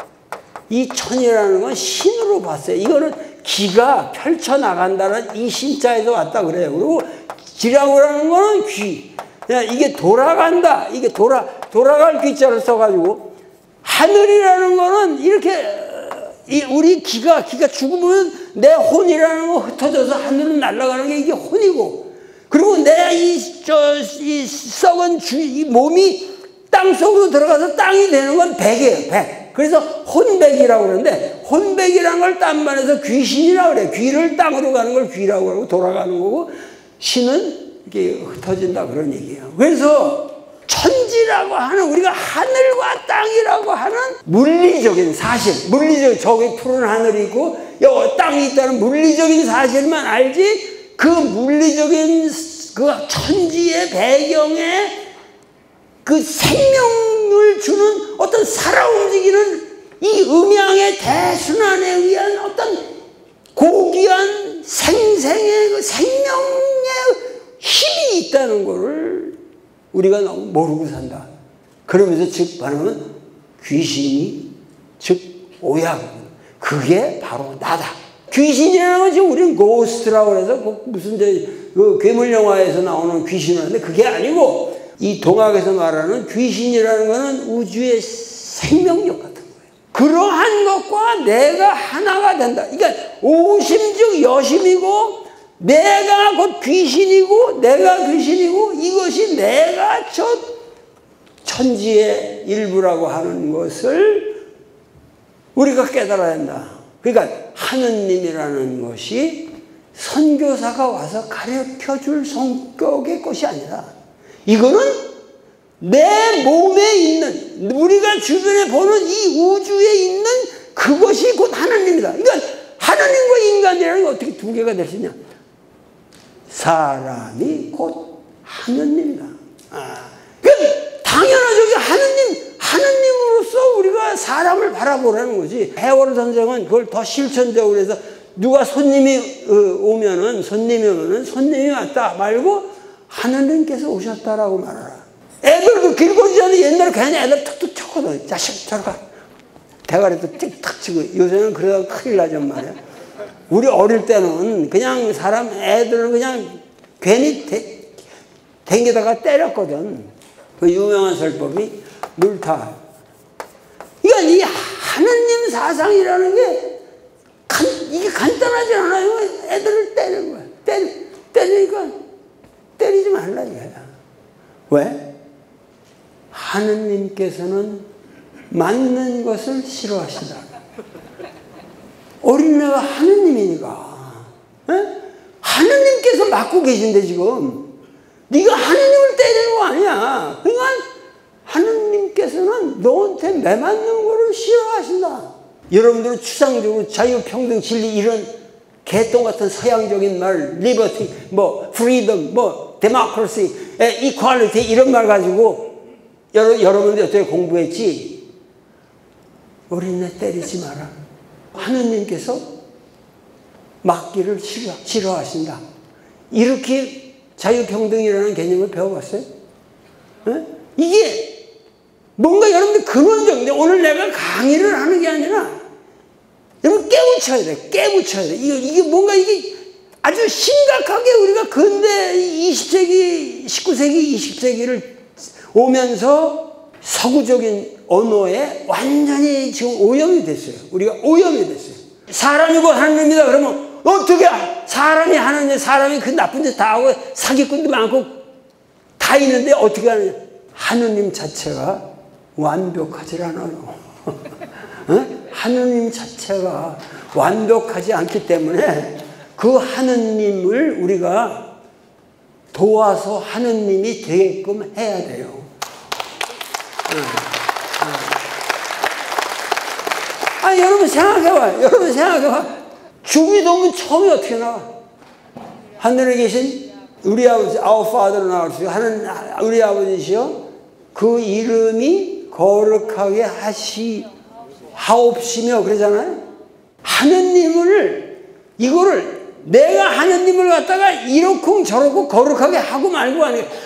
이 천이라는 건 신으로 봤어요. 이거는 기가 펼쳐나간다는 이 신자에서 왔다 그래요. 그리고 기라고 하는 거는 귀. 이게 돌아간다. 이게 돌아, 돌아갈 귀자를 써가지고 하늘이라는 거는 이렇게 이 우리 기가 기가 죽으면 내 혼이라는 거 흩어져서 하늘로 날아가는 게 이게 혼이고 그리고 내 이 저 이 썩은 주, 이 몸이 땅 속으로 들어가서 땅이 되는 건 백이에요. 백. 그래서 혼백이라고 그러는데 혼백이라는 걸 딴말해서 귀신이라고 그래. 귀를 땅으로 가는 걸 귀라고 하고 돌아가는 거고 신은 이렇게 흩어진다 그런 얘기예요. 그래서 천지라고 하는 우리가 하늘과 땅이라고 하는 물리적인 사실, 물리적 저기 푸른 하늘이 있고 여기 땅이 있다는 물리적인 사실만 알지 그 물리적인 그 천지의 배경에 그 생명을 주는 어떤 살아 움직이는 이 음양의 대순환에 의한 어떤 고귀한 생생의 그 생명의 힘이 있다는 것을 우리가 너무 모르고 산다. 그러면서 즉 말하면 귀신이 즉 오야. 그게 바로 나다. 귀신이라는 건 지금 우리는 고스트라고 해서 무슨 그 괴물 영화에서 나오는 귀신을 하는데 그게 아니고 이 동학에서 말하는 귀신이라는 거는 우주의 생명력 같은 거예요. 그러한 것과 내가 하나가 된다. 그러니까 오심즉 여심이고 내가 곧 귀신이고 내가 귀신이고 이것이 내가 저 천지의 일부라고 하는 것을 우리가 깨달아야 한다. 그러니까 하느님이라는 것이 선교사가 와서 가르쳐줄 성격의 것이 아니라 이거는 내 몸에 있는 우리가 주변에 보는 이 우주에 있는 그것이 곧 하느님이다. 그러니까 하느님과 인간이라는 게 어떻게 두 개가 될 수 있냐. 사람이 곧 하느님이다. 아, 그러니까 당연하죠. 하느님, 하느님으로서 우리가 사람을 바라보라는 거지. 해월 선생은 그걸 더 실천적으로 해서 누가 손님이 오면은, 손님이 오면은 손님이 왔다 말고 하느님께서 오셨다라고 말하라. 애들도 길거리 안에 옛날에 괜히 애들 툭툭 쳤거든. 자식, 저리 가. 대가리도 틱탁 치고 요새는 그러다 큰일 나죠 말이야. 우리 어릴 때는 그냥 사람 애들을 그냥 괜히 대, 댕기다가 때렸거든. 그 유명한 설법이 물타. 그러니까 이 하느님 사상이라는 게 간, 이게 간단하지 않아요. 애들을 때리는 거야. 때리, 때리니까 때리지 말라 이거야. 왜? 하느님께서는 맞는 것을 싫어하신다. 어린애가 하느님이니까 하느님께서 맡고 계신데 지금 네가 하느님을 때리는 거 아니야. 그러니까 하느님께서는 너한테 매맞는 거를 싫어하신다. 여러분들은 추상적으로 자유, 평등, 진리 이런 개똥 같은 서양적인 말, 리버티, 뭐 프리덤, 뭐 데모크라시, 이퀄리티 이런 말 가지고 여러, 여러분들이 어떻게 공부했지? 어린애 때리지 마라. 하느님께서 맞기를 싫어, 싫어하신다. 이렇게 자유평등이라는 개념을 배워봤어요? 네? 이게 뭔가 여러분들 근원적인데 오늘 내가 강의를 하는 게 아니라 여러분 깨우쳐야 돼. 깨우쳐야 돼. 이게, 이게 뭔가 이게 아주 심각하게 우리가 근대 이십 세기, 십구 세기, 이십 세기를 오면서 서구적인 언어에 완전히 지금 오염이 됐어요. 우리가 오염이 됐어요. 사람이고 하느님이다 그러면 어떻게 사람이 하느님, 사람이 그 나쁜 짓 다 하고 사기꾼도 많고 다 있는데 어떻게 하느냐. 하느님 자체가 완벽하지 않아요. 어? 하느님 자체가 완벽하지 않기 때문에 그 하느님을 우리가 도와서 하느님이 되게끔 해야 돼요. 어. 어. 아, 여러분 생각해봐. 여러분 생각해봐. 주기도문 처음이 어떻게 나와? 하늘에 계신 우리 아버지, Our Father로 나왔어요. 하는 우리 아버지시여, 그 이름이 거룩하게 하시 하옵시며 그러잖아요. 하느님을 이거를 내가 하느님을 갖다가 이렇쿵 저렇쿵 거룩하게 하고 말고 하는 거예요.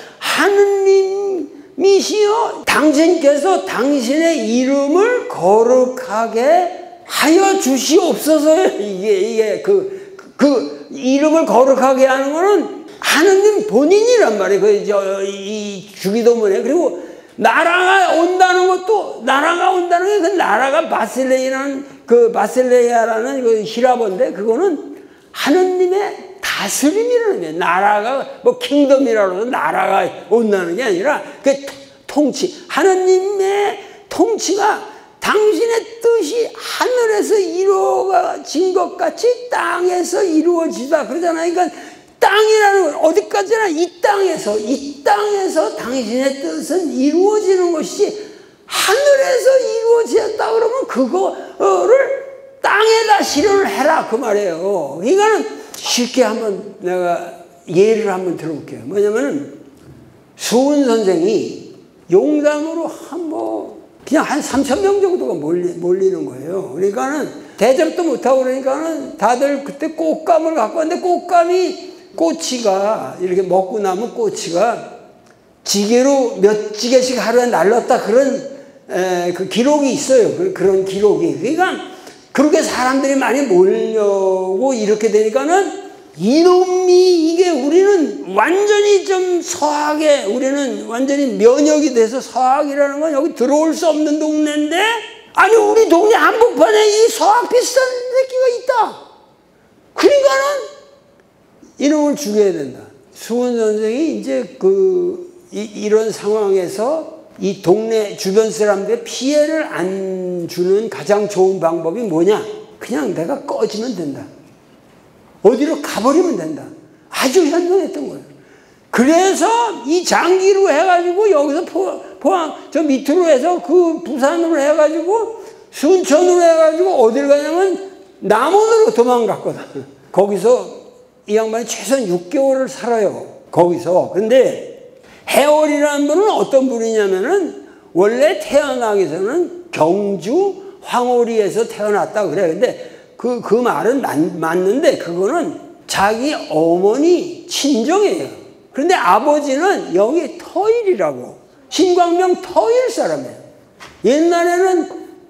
하느님이시여 당신께서 당신의 이름을 거룩하게 하여 주시옵소서. 이게 이게 그, 그 이름을 거룩하게 하는 거는 하느님 본인이란 말이에요. 그 저 이 주기도문에. 그리고 나라가 온다는 것도, 나라가 온다는 게 그 나라가 바실레이라는 그 바실레이아라는 그 히라본데 그거는 하느님의 다스림이라는 거예요. 나라가 뭐 킹덤이라고 해서 나라가 온다는 게 아니라 그 통치, 하느님의 통치가 당신의 뜻이 하늘에서 이루어진 것 같이 땅에서 이루어지다 그러잖아요. 그러니까 땅이라는 건 어디까지나 이 땅에서 이 땅에서 당신의 뜻은 이루어지는 것이지 하늘에서 이루어졌다 그러면 그거를 땅에다 실현을 해라 그 말이에요. 이거는 쉽게 한번 내가 예를 한번 들어볼게요. 뭐냐면은 수은 선생이 용담으로 한 뭐 그냥 한 삼천 명 정도가 몰리, 몰리는 거예요. 그러니까는 대접도 못하고 그러니까는 다들 그때 꽃감을 갖고 왔는데 꽃감이 꼬치가 이렇게 먹고 남은 꼬치가 지게로 몇 지게씩 하루에 날렸다 그런 에, 그 기록이 있어요. 그, 그런 기록이. 그러니까 그렇게 사람들이 많이 몰려오고 이렇게 되니까는 이놈이 이게 우리는 완전히 좀 서하게 우리는 완전히 면역이 돼서 서학이라는 건 여기 들어올 수 없는 동네인데 아니 우리 동네 한복판에 이 서학 비슷한 새끼가 있다. 그러니까는 이놈을 죽여야 된다. 수은 선생이 이제 그 이, 이런 상황에서 이 동네 주변 사람들의 피해를 안 주는 가장 좋은 방법이 뭐냐? 그냥 내가 꺼지면 된다. 어디로 가버리면 된다. 아주 현명했던 거예요. 그래서 이 장기로 해가지고 여기서 포, 포항 저 밑으로 해서 그 부산으로 해가지고 순천으로 해가지고 어디를 가냐면 남원으로 도망갔거든. 거기서 이 양반이 최소한 육 개월을 살아요. 거기서. 근데 해월이라는 분은 어떤 분이냐면은 원래 태어나기 전에는 경주 황오리에서 태어났다 그래. 근데 그, 그 말은 맞, 맞는데 그거는 자기 어머니 친정이에요. 그런데 아버지는 여기 터일이라고. 신광명 터일 사람이에요. 옛날에는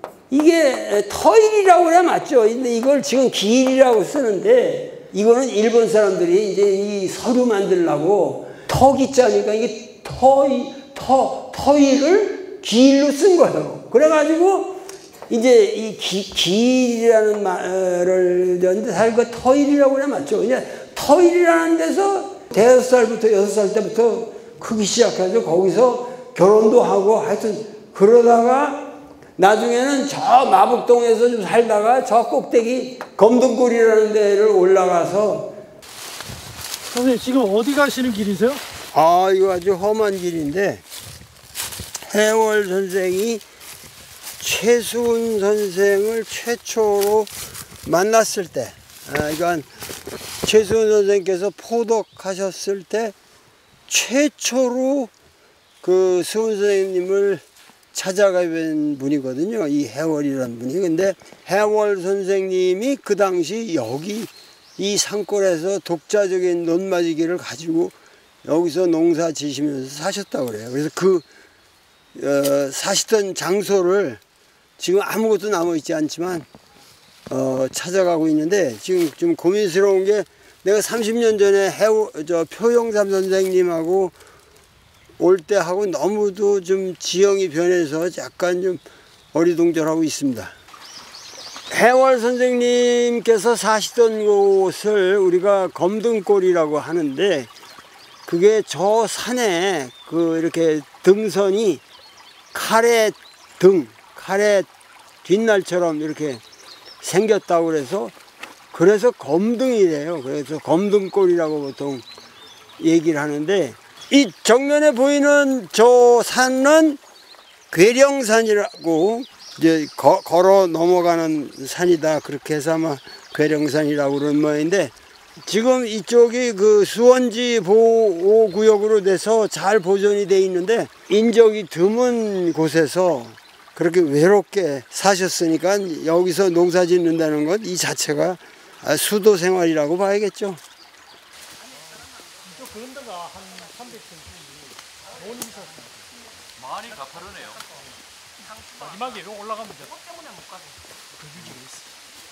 이게 터일이라고 그래야 맞죠. 근데 이걸 지금 기일이라고 쓰는데 이거는 일본 사람들이 이제 이 서류 만들려고 터기자니까 이게 터이, 터, 터일을 기일로 쓴 거예요. 그래가지고 이제 이 기, 기일이라는 말을 듣는데 사실 그 터일이라고 그래 맞죠. 그냥 터일이라는 데서 대여섯 살부터 여섯 살 때부터 크기 시작해서 거기서 결혼도 하고 하여튼 그러다가 나중에는 저 마북동에서 좀 살다가 저 꼭대기 검둥골이라는 데를 올라가서 선생님 지금 어디 가시는 길이세요? 아, 이거 아주 험한 길인데 해월 선생이 최수훈 선생을 최초로 만났을 때, 아, 그러니까 최수훈 선생께서 포독하셨을 때 최초로 그 수훈 선생님을 찾아가본 분이거든요. 이 해월이라는 분이. 근데 해월 선생님이 그 당시 여기 이 산골에서 독자적인 논마지기를 가지고 여기서 농사 지시면서 사셨다고 그래요. 그래서 그 어, 사시던 장소를 지금 아무것도 남아있지 않지만 어, 찾아가고 있는데 지금 좀 고민스러운 게 내가 삼십 년 전에 해우, 저 표영삼 선생님하고 올 때하고 너무도 좀 지형이 변해서 약간 좀 어리둥절하고 있습니다. 해월 선생님께서 사시던 곳을 우리가 검등골이라고 하는데 그게 저 산에 그 이렇게 등선이 칼의 등, 칼의 뒷날처럼 이렇게 생겼다고 그래서 그래서 검등이래요. 그래서 검등골이라고 보통 얘기를 하는데 이 정면에 보이는 저 산은 괴령산이라고 이제 거, 걸어 넘어가는 산이다. 그렇게 해서 아마 괴령산이라고 그러는 모양인데 지금 이쪽이 그 수원지 보호구역으로 돼서 잘 보존이 돼 있는데 인적이 드문 곳에서 그렇게 외롭게 사셨으니까 여기서 농사 짓는다는 것 이 자체가 수도 생활이라고 봐야겠죠. 그런 데가 한 삼백 평 정도 많이 가파르네요. 마지막에 이거 올라가면 돼. 때문에 못 가고. 그 규정이 있어.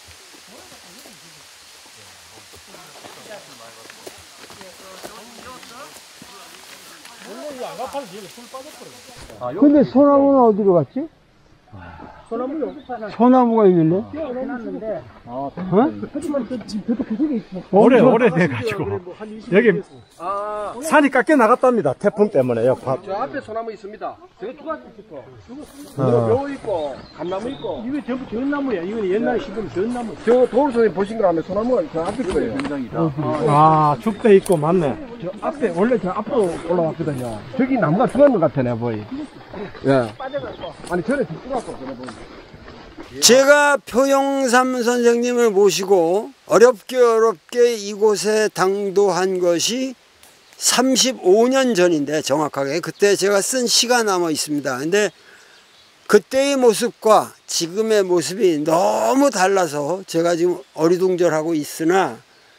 원래 이거 안 가파른 여기 술 빠졌거든. 근데 소나무는 어디로 갔지? 소나무요? 소나무가 있는데? 어? 오래 오래돼가지고 여기 산이 깎여 나갔답니다. 태풍 때문에요. 저 앞에 소나무 있습니다. 저기 두 가지 있고, 묘 있고, 감나무 있고. 이거 전부 전나무야. 이건 옛날에 심은 전나무. 저 도울 선생님 보신 거 하면 소나무가 저 앞에 거예요. 아 죽대 있고 맞네. 저 앞에 원래 저 앞으로 올라왔거든요. 저기 나무가 죽은 것 같아, 보이. 예. 아니 전에 죽어갖고 전에 보이. 제가 표영삼 선생님을 모시고 어렵게 어렵게 이곳에 당도한 것이 삼십오 년 전인데 정확하게 그때 제가 쓴 시가 남아 있습니다. 근데 그때의 모습과 지금의 모습이 너무 달라서 제가 지금 어리둥절하고 있으나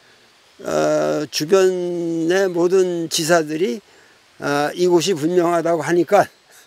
어, 주변의 모든 지사들이 어, 이곳이 분명하다고 하니까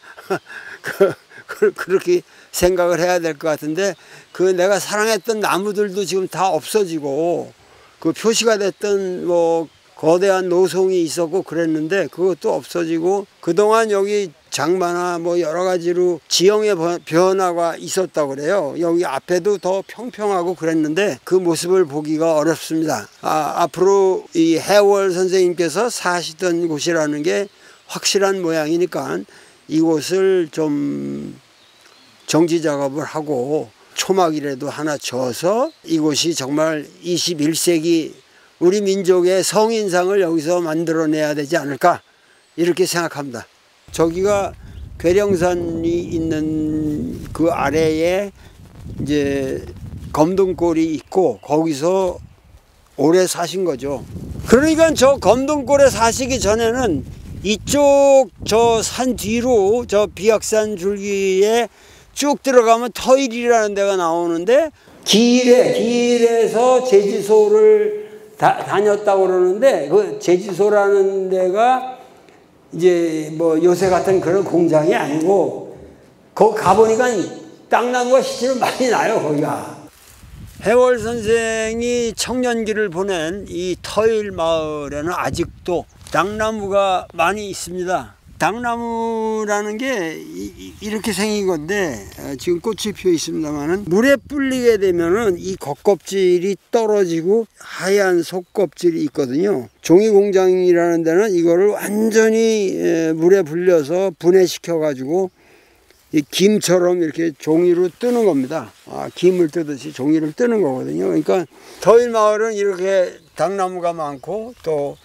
그, 그, 그렇게 생각을 해야 될 것 같은데 그 내가 사랑했던 나무들도 지금 다 없어지고 그 표시가 됐던 뭐 거대한 노송이 있었고 그랬는데 그것도 없어지고 그동안 여기 장마나 뭐 여러 가지로 지형의 변화가 있었다고 그래요. 여기 앞에도 더 평평하고 그랬는데 그 모습을 보기가 어렵습니다. 아, 앞으로 이 해월 선생님께서 사시던 곳이라는 게 확실한 모양이니까 이곳을 좀 정지 작업을 하고 초막이라도 하나 져서 이곳이 정말 이십일 세기 우리 민족의 성인상을 여기서 만들어내야 되지 않을까 이렇게 생각합니다. 저기가 괴령산이 있는 그 아래에 이제 검등골이 있고 거기서 오래 사신 거죠. 그러니까 저 검등골에 사시기 전에는 이쪽 저 산 뒤로 저 비악산 줄기에 쭉 들어가면 터일이라는 데가 나오는데 길에 길에서 제지소를 다, 다녔다고 그러는데 그 제지소라는 데가 이제 뭐 요새 같은 그런 공장이 아니고 거기 가보니까 땅나무가 실제로 많이 나요. 거기가 해월 선생이 청년기를 보낸 이 터일 마을에는 아직도 당나무가 많이 있습니다. 당나무라는 게 이렇게 생긴 건데 지금 꽃이 피어 있습니다만은 물에 불리게 되면은 이 겉껍질이 떨어지고 하얀 속껍질이 있거든요. 종이공장이라는 데는 이거를 완전히 물에 불려서 분해시켜 가지고 이 김처럼 이렇게 종이로 뜨는 겁니다. 아, 김을 뜨듯이 종이를 뜨는 거거든요. 그러니까 터일 마을은 이렇게 당나무가 많고 또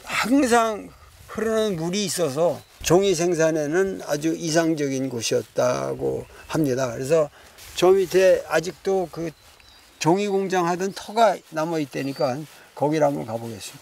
항상 흐르는 물이 있어서 종이 생산에는 아주 이상적인 곳이었다고 합니다. 그래서 저 밑에 아직도 그 종이 공장 하던 터가 남아 있다니까 거기를 한번 가보겠습니다.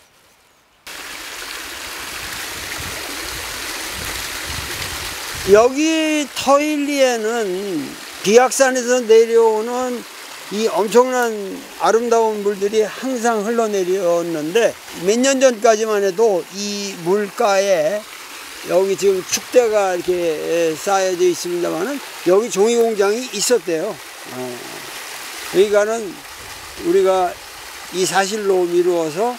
여기 터일리에는 비악산에서 내려오는 이 엄청난 아름다운 물들이 항상 흘러내렸는데 몇 년 전까지만 해도 이 물가에 여기 지금 축대가 이렇게 쌓여져 있습니다만은 여기 종이 공장이 있었대요. 어. 그러니까는 우리가 이 사실로 미루어서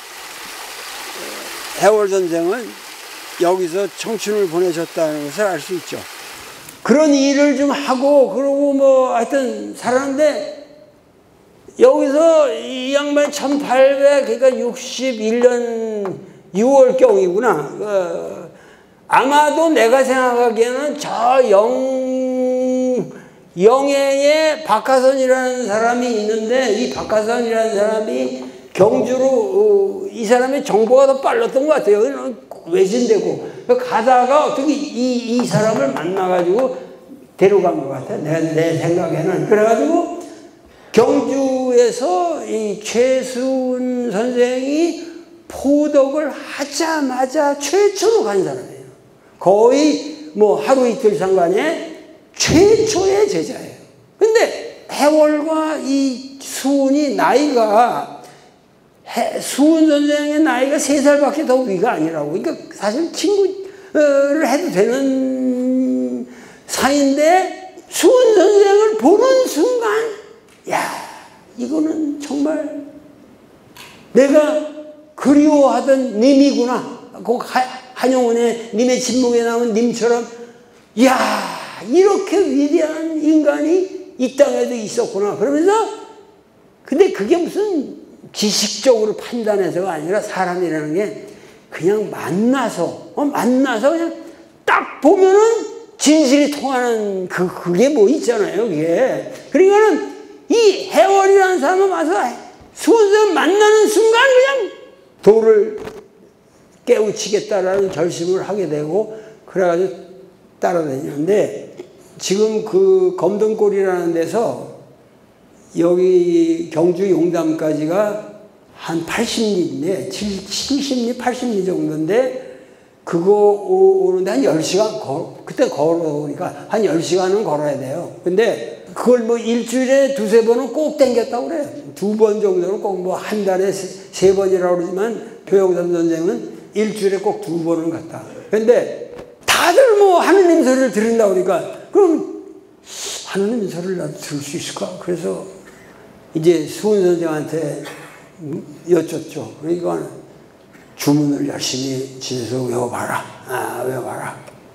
해월 선생은 여기서 청춘을 보내셨다는 것을 알 수 있죠. 그런 일을 좀 하고 그러고 뭐 하여튼 살았는데 여기서 이 양반이 천팔백육십일 년 유월경이구나. 어, 아마도 내가 생각하기에는 저 영, 영해에 박하선이라는 사람이 있는데 이 박하선이라는 사람이 경주로 어, 이 사람의 정보가 더 빨랐던 것 같아요. 외진되고 가다가 어떻게 이, 이 사람을 만나가지고 데려간 것 같아. 내, 내 생각에는. 그래가지고 경주에서 이 최수훈 선생이 포덕을 하자마자 최초로 간 사람이에요. 거의 뭐 하루 이틀 상간에 최초의 제자예요. 근데 해월과 이 수훈이 나이가 해, 수훈 선생의 나이가 세 살밖에 더 위가 아니라고. 그러니까 사실 친구를 해도 되는 사이인데 수훈 선생을 보는 순간 야, 이거는 정말 내가 그리워하던 님이구나. 그 한용운의 님의 진목에 나온 님처럼 야, 이렇게 위대한 인간이 이 땅에도 있었구나. 그러면서 근데 그게 무슨 지식적으로 판단해서가 아니라 사람이라는 게 그냥 만나서 어, 만나서 그냥 딱 보면은 진실이 통하는 그, 그게 뭐 있잖아요. 그게. 그러니까는 이 해월이라는 사람은 와서 수원을 만나는 순간 그냥 도를 깨우치겠다라는 결심을 하게 되고 그래가지고 따라다니는데 지금 그 검등골이라는 데서 여기 경주 용담까지가 한 팔십 리인데 칠십 리, 팔십 리 정도인데 그거 오는데 한 열 시간 걸, 그때 걸어오니까 한 열 시간은 걸어야 돼요. 근데 그걸 뭐 일주일에 두세 번은 꼭 땡겼다고 그래요. 두 번 정도는 꼭 뭐 한 달에 세, 세 번이라고 그러지만 표영삼 선생은 일주일에 꼭 두 번은 갔다. 근데 다들 뭐 하느님 소리를 들은다고 그러니까 그럼 하느님 소리를 나도 들을 수 있을까? 그래서 이제 수훈 선생한테 여쭙죠. 그러니까 주문을 열심히 집에서 외워봐라. 아, 외워봐라.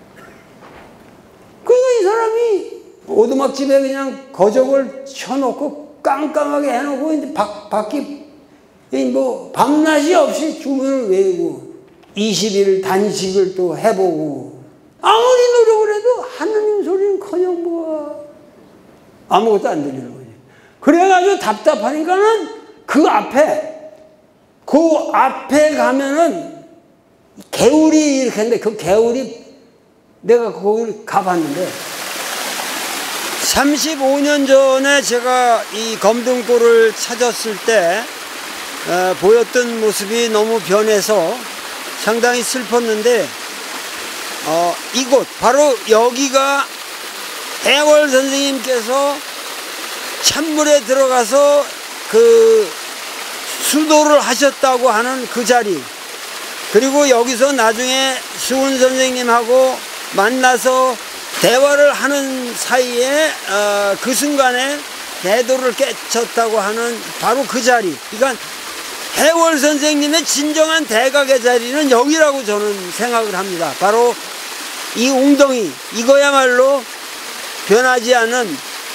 그러니까 이 사람이 오두막집에 그냥 거적을 쳐놓고 깡깡하게 해놓고 이제 밖, 밖에 뭐 밤낮이 없이 주문을 외우고 이십 일 단식을 또 해보고 아무리 노력을 해도 하느님 소리는커녕 뭐 아무것도 안 들리는 거지. 그래가지고 답답하니까는 그 앞에 그 앞에 가면은 개울이 이렇게 했는데 그 개울이 내가 거기를 가봤는데 삼십오 년 전에 제가 이 검등골을 찾았을 때 어, 보였던 모습이 너무 변해서 상당히 슬펐는데 어, 이곳 바로 여기가 해월 선생님께서 찬물에 들어가서 그 수도를 하셨다고 하는 그 자리, 그리고 여기서 나중에 수훈 선생님하고 만나서 대화를 하는 사이에 어, 그 순간에 대도를 깨쳤다고 하는 바로 그 자리. 그러니까 해월 선생님의 진정한 대각의 자리는 여기라고 저는 생각을 합니다. 바로 이 웅덩이, 이거야말로 변하지 않은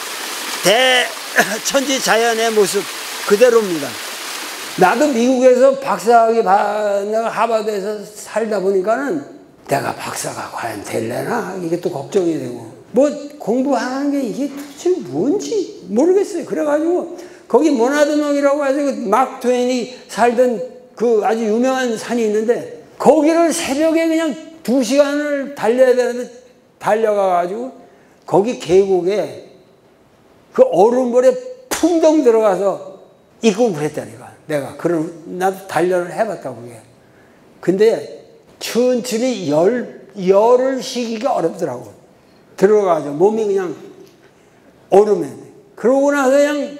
대천지 자연의 모습 그대로입니다. 나도 미국에서 박사학위 내가 하버드에서 살다 보니까는 내가 박사가 과연 될래나 이게 또 걱정이 되고 뭐 공부하는 게 이게 도대체 뭔지 모르겠어요. 그래가지고 거기 모나드농이라고 해서 그 마크 트웨인이 살던 그 아주 유명한 산이 있는데 거기를 새벽에 그냥 두 시간을 달려야 되는데 달려가가지고 거기 계곡에 그 얼음물에 풍덩 들어가서 입고 그랬다니까. 내가 그런 나도 단련을 해봤다고 그게. 근데 천천히 열 열을 식기가 어렵더라고. 들어가죠. 몸이 그냥 얼음에. 그러고 나서 그냥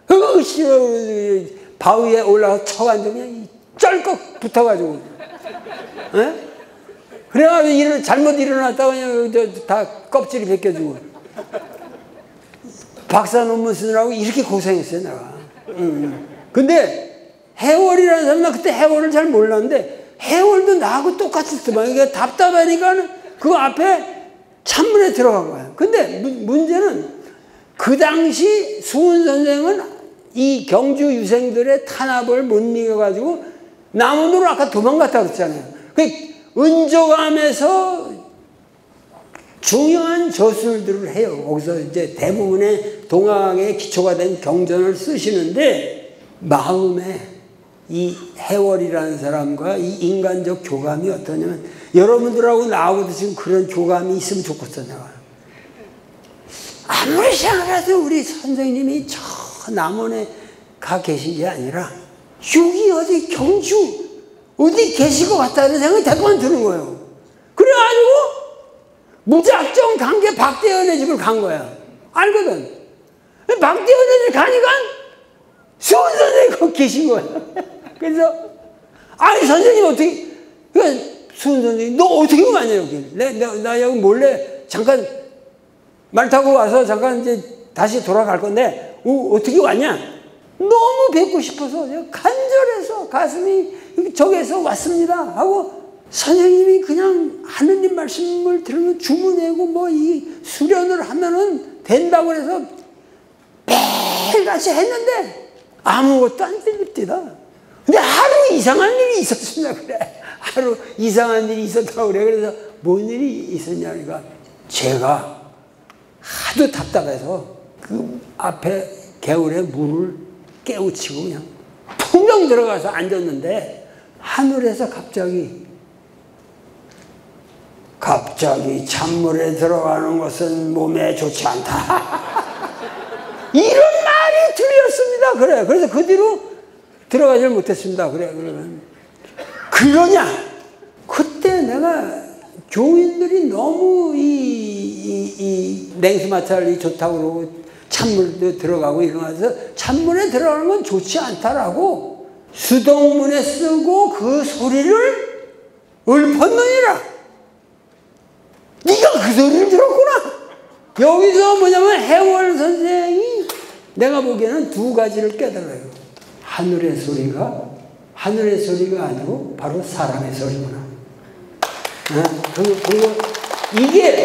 으 바위에 올라가서 쳐가지고 그냥 쩔꺽 붙어가지고. 에? 그래가지고 일을 잘못 일어났다가 그냥 저, 다 껍질이 벗겨지고. 박사 논문 쓰느라고 이렇게 고생했어요, 내가. 응. 근데 해월이라는 사람은 나 그때 해월을 잘 몰랐는데 해월도 나하고 똑같았더만. 그러니까 답답하니까 그 앞에 찬물에 들어간 거야. 근데 문제는 그 당시 수훈 선생은 이 경주 유생들의 탄압을 못 이겨가지고 남원으로 아까 도망갔다 그랬잖아요. 그 은조감에서 중요한 저술들을 해요. 거기서 이제 대부분의 동학의 기초가 된 경전을 쓰시는데 마음에 이 해월이라는 사람과 이 인간적 교감이 어떠냐면 여러분들하고 나하고도 지금 그런 교감이 있으면 좋겠어 내가. 아무리 생각해도 우리 선생님이 저 남원에 가 계신 게 아니라 여기 어디 경주 어디 계실 것 같다는 생각이 대꾸만 드는 거예요. 그래가지고 무작정 간 게 박대현의 집을 간 거야. 알거든. 박대현의 집 가니까 수훈 선생님이 거기 계신 거야. 그래서 아니 선생님 어떻게 그러니까 수훈 선생님 너 어떻게 왔냐 여기. 내, 나, 나 여기 몰래 잠깐 말 타고 와서 잠깐 이제 다시 돌아갈 건데 어, 어떻게 왔냐. 너무 뵙고 싶어서 간절해서 가슴이 저기에서 왔습니다 하고 선생님이 그냥 하느님 말씀을 들으면 주문하고 뭐 이 수련을 하면은 된다고 그래서 매일같이 했는데 아무것도 안 들립니다. 근데 하루 이상한 일이 있었습니다. 그래. 하루 이상한 일이 있었다고 그래. 그래서 뭔 일이 있었냐니까 제가 하도 답답해서 그 앞에 개울에 물을 깨우치고 그냥 풍덩 들어가서 앉았는데 하늘에서 갑자기 갑자기 찬물에 들어가는 것은 몸에 좋지 않다. 이런 말이 들렸습니다. 그래. 그래서 그 뒤로 들어가질 못했습니다. 그래. 그러면 그러냐? 그때 내가 교인들이 너무 이, 이, 이 냉수마찰이 좋다고 그러고 찬물도 들어가고 이러면서 찬물에 들어가는 건 좋지 않다라고 수동문에 쓰고 그 소리를 읊었느니라. 네가 그 소리를 들었구나. 여기서 뭐냐면 해월 선생이 내가 보기에는 두 가지를 깨달아요. 하늘의 소리가 하늘의 소리가 아니고 바로 사람의 소리구나. 그리고, 그리고 이게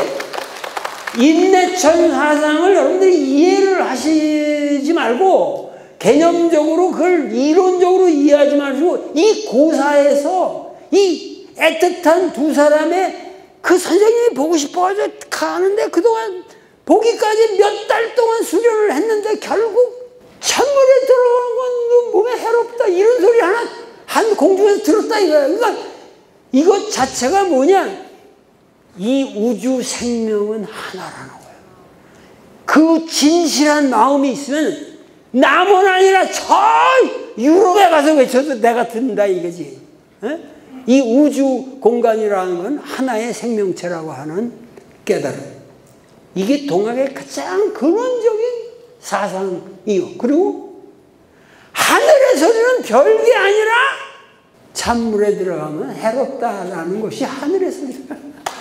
인내천 사상을 여러분들이 이해를 하시지 말고 개념적으로 그걸 이론적으로 이해하지 마시고 이 고사에서 이 애틋한 두 사람의 그 선생님이 보고 싶어가지고 가는데 그동안 보기까지 몇 달 동안 수련을 했는데 결국 찬물에 들어가는 건 몸에 해롭다 이런 소리 하나 한 공중에서 들었다 이거야. 그러니까 이것 자체가 뭐냐? 이 우주 생명은 하나라는 거예요. 그 진실한 마음이 있으면 남은 아니라 저 유럽에 가서 외쳐도 내가 듣는다 이거지. 에? 이 우주 공간이라는 건 하나의 생명체라고 하는 깨달음. 이게 동학의 가장 근원적인 사상이요. 그리고 하늘의 소리는 별게 아니라 찬물에 들어가면 해롭다라는 것이 하늘의 소리다.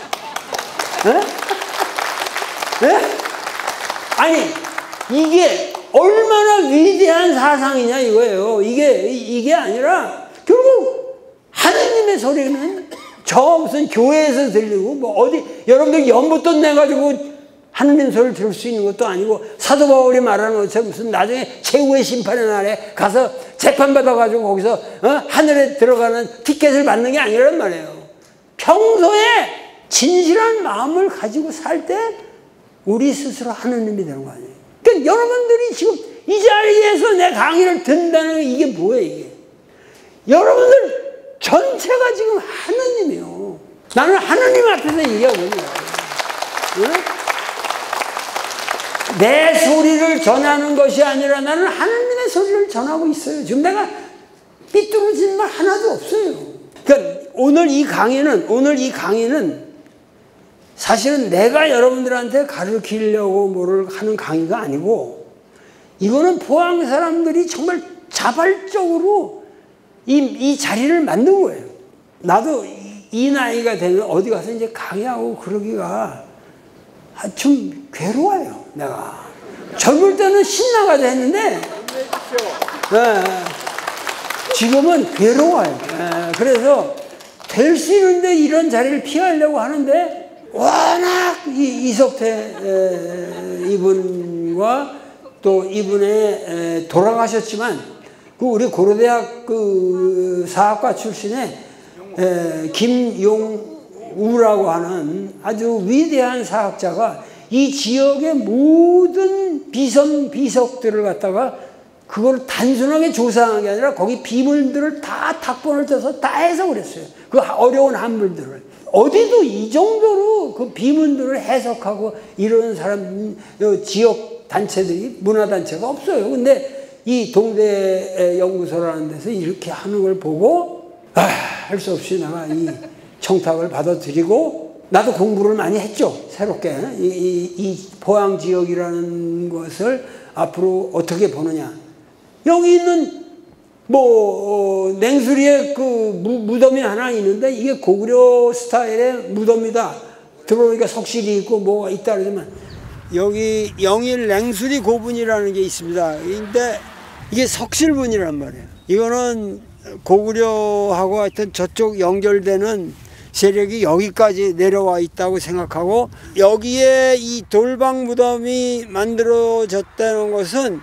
에? 에? 아니 이게 얼마나 위대한 사상이냐 이거예요. 이게 이게 아니라 결국 하느님의 소리는 저 무슨 교회에서 들리고 뭐 어디 여러분들 연못돈 내가지고 하느님 소리를 들을 수 있는 것도 아니고 사도 바울이 말하는 것처럼 무슨 나중에 최후의 심판의 날에 가서 재판받아가지고 거기서 어? 하늘에 들어가는 티켓을 받는 게 아니란 말이에요. 평소에 진실한 마음을 가지고 살 때 우리 스스로 하느님이 되는 거 아니에요. 그러니까 여러분들이 지금 이 자리에서 내 강의를 듣는다는 게 이게 뭐예요 이게. 여러분들 전체가 지금 하느님이에요. 나는 하느님 앞에서 얘기하고 있는 거예요. 응? 내 소리를 전하는 것이 아니라 나는 하느님의 소리를 전하고 있어요. 지금 내가 삐뚤어진 말 하나도 없어요. 그러니까 오늘 이 강의는 오늘 이 강의는 사실은 내가 여러분들한테 가르치려고 뭐를 하는 강의가 아니고 이거는 포항 사람들이 정말 자발적으로 이, 이 자리를 만든 거예요. 나도 이, 이 나이가 되면 어디 가서 이제 강의하고 그러기가 좀 괴로워요. 내가 젊을 때는 신나가지고 했는데 네, 지금은 괴로워요. 네, 그래서 될 수 있는데 이런 자리를 피하려고 하는데 워낙 이, 이석태 에, 이분과 또 이분의 에, 돌아가셨지만 그 우리 고려대학 그 사학과 출신의 에, 김용우라고 하는 아주 위대한 사학자가 이 지역의 모든 비선 비석들을 갖다가 그걸 단순하게 조사한 게 아니라 거기 비물들을 다 탁본을 쳐서 다 해석을 했어요. 그 어려운 한글들을. 어디도 이 정도로 그 비문들을 해석하고 이런 사람, 지역 단체들이, 문화단체가 없어요. 근데 이 동대 연구소라는 데서 이렇게 하는 걸 보고, 아, 할 수 없이 내가 이 청탁을 받아들이고, 나도 공부를 많이 했죠. 새롭게. 이, 이, 이 포항 지역이라는 것을 앞으로 어떻게 보느냐. 여기 있는 뭐 어, 냉수리에 그 무, 무덤이 하나 있는데 이게 고구려 스타일의 무덤이다. 들어오니까 석실이 있고 뭐가 있다 그러지만 여기 영일 냉수리 고분이라는 게 있습니다. 근데 이게 석실분이란 말이에요. 이거는 고구려하고 하여튼 저쪽 연결되는 세력이 여기까지 내려와 있다고 생각하고 여기에 이 돌방 무덤이 만들어졌다는 것은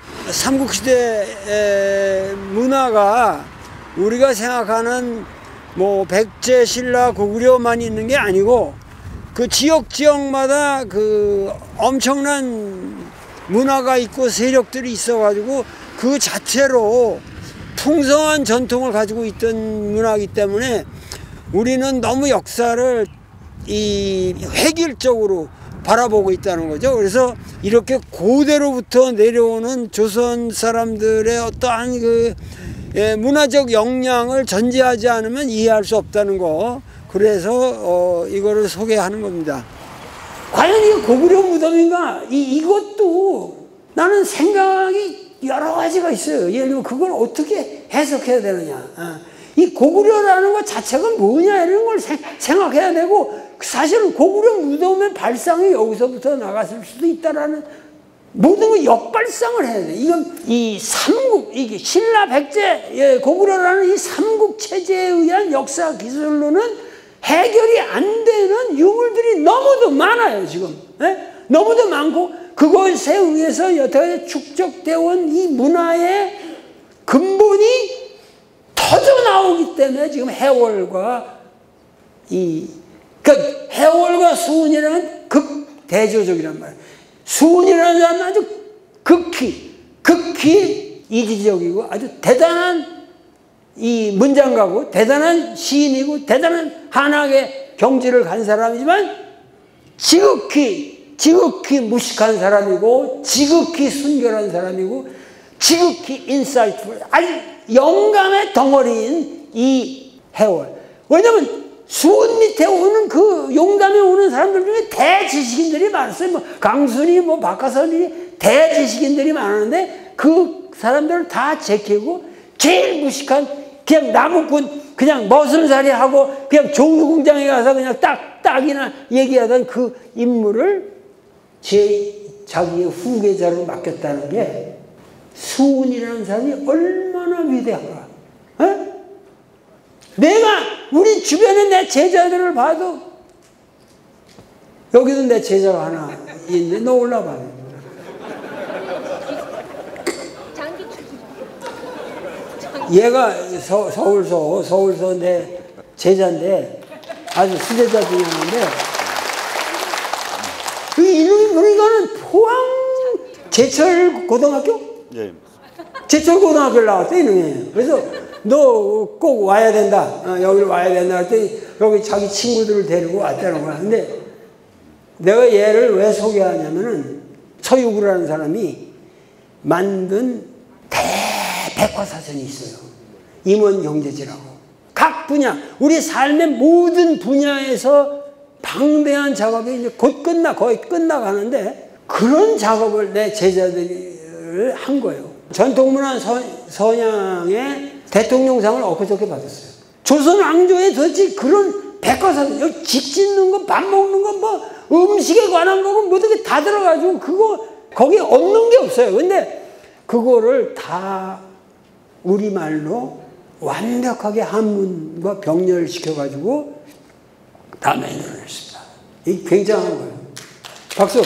삼국시대 문화가 우리가 생각하는 뭐 백제, 신라, 고구려만 있는 게 아니고 그 지역 지역마다 그 엄청난 문화가 있고 세력들이 있어가지고 그 자체로 풍성한 전통을 가지고 있던 문화이기 때문에 우리는 너무 역사를 이 획일적으로 바라보고 있다는 거죠. 그래서 이렇게 고대로부터 내려오는 조선 사람들의 어떠한 그 예, 문화적 역량을 전제하지 않으면 이해할 수 없다는 거. 그래서 어, 이거를 소개하는 겁니다. 과연 이게 고구려 무덤인가? 이, 이것도 나는 생각이 여러 가지가 있어요. 예를 들면 그걸 어떻게 해석해야 되느냐. 어. 이 고구려라는 것 자체가 뭐냐 이런 걸 생, 생각해야 되고 사실은 고구려 무덤의 발상이 여기서부터 나갔을 수도 있다라는 모든 걸 역발상을 해야 돼. 이건 이 삼국, 이게 신라, 백제, 예, 고구려라는 이 삼국 체제에 의한 역사 기술로는 해결이 안 되는 유물들이 너무도 많아요 지금. 예? 너무도 많고 그것에 의해서 여태까지 축적되어 온 이 문화의 근본이 터져 나오기 때문에 지금 해월과 이, 그러니까 해월과 수훈이라는 극대조적이란 말이에요. 수훈이라는 사람은 아주 극히, 극히 이기적이고 아주 대단한 이 문장가고 대단한 시인이고 대단한 한학의 경지를 간 사람이지만 지극히, 지극히 무식한 사람이고 지극히 순결한 사람이고 지극히 인사이트풀, 아주 영감의 덩어리인 이 해월. 왜냐면 수은 밑에 오는 그 용담에 오는 사람들 중에 대지식인들이 많았어요. 뭐 강순이, 뭐 박하선이 대지식인들이 많았는데 그 사람들을 다 제끼고 제일 무식한 그냥 나무꾼 그냥 머슴살이 하고 그냥 종류공장에 가서 그냥 딱 딱이나 얘기하던 그 인물을 제 자기의 후계자로 맡겼다는 게 수훈이라는 사람이 얼마나 위대한가. 어? 내가 우리 주변에 내 제자들을 봐도 여기도 내 제자가 하나 있는데 너 올라봐. 얘가 서, 서울서 서울서 내 제자인데 아주 수제자 중이었는데 그 이름이 그러니까는 포항 제철 고등학교? 예. 제철 고등학교를 나왔대 이놈이. 그래서 너 꼭 와야 된다. 어, 여기를 와야 된다. 그랬더니 여기 자기 친구들을 데리고 왔다는 거야. 근데 내가 얘를 왜 소개하냐면은 서유구라는 사람이 만든 대백과사전이 있어요. 임원경제지라고. 각 분야, 우리 삶의 모든 분야에서 방대한 작업이 이제 곧 끝나, 거의 끝나가는데 그런 작업을 내 제자들이 한 거예요. 전통문화 서, 선양의 대통령상을 엊그저께 받았어요. 조선 왕조에 도대체 그런 백과사전, 여기 집 짓는 거, 밥 먹는 거, 뭐 음식에 관한 거고 모든 게 다 들어가지고 그거 거기 없는 게 없어요. 근데 그거를 다 우리말로 완벽하게 한문과 병렬시켜가지고 다 만들어냈습니다. 이게 굉장한 거예요. 박수!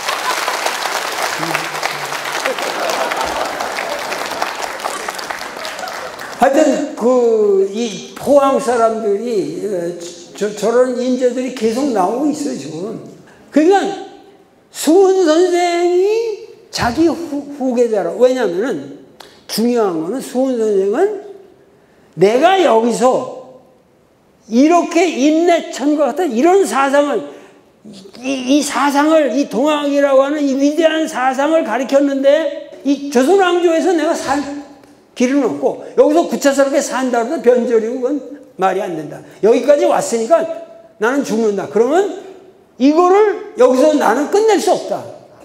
하여튼 그 이 포항 사람들이 저, 저런 인재들이 계속 나오고 있어요 지금. 그러니까 수은 선생이 자기 후, 후계자라. 왜냐하면은 중요한 거는 수은 선생은 내가 여기서 이렇게 인내천과 같은 이런 사상을 이, 이 사상을 이 동학이라고 하는 이 위대한 사상을 가르쳤는데 이 조선 왕조에서 내가 살 길은 없고 여기서 구차스럽게 산다 그래도 변절이고 그건 말이 안 된다. 여기까지 왔으니까 나는 죽는다. 그러면 이거를 여기서 나는 끝낼 수 없다.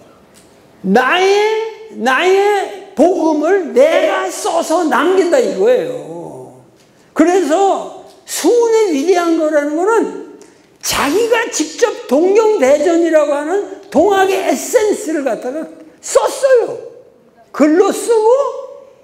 나의 나의 복음을 내가 써서 남긴다 이거예요. 그래서 수은의 위대한 거라는 거는 자기가 직접 동경대전이라고 하는 동학의 에센스를 갖다가 썼어요. 글로 쓰고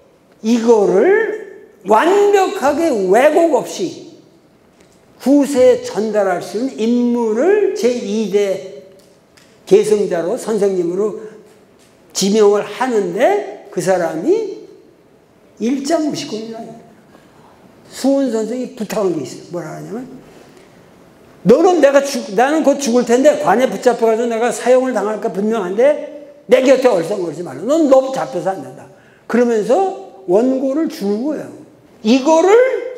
이거를 완벽하게 왜곡 없이 후세에 전달할 수 있는 인물을 제이 대 계승자로 선생님으로 지명을 하는데 그 사람이 일장무식군이라는 수은 선생이 부탁한 게 있어요. 뭐라 하냐면 너는 내가 죽, 나는 곧 죽을 텐데 관에 붙잡혀가지고 내가 사형을 당할까 분명한데 내 곁에 얼쩡거리지 말라. 넌 너무 잡혀서 안 된다. 그러면서 원고를 주는 거예요. 이거를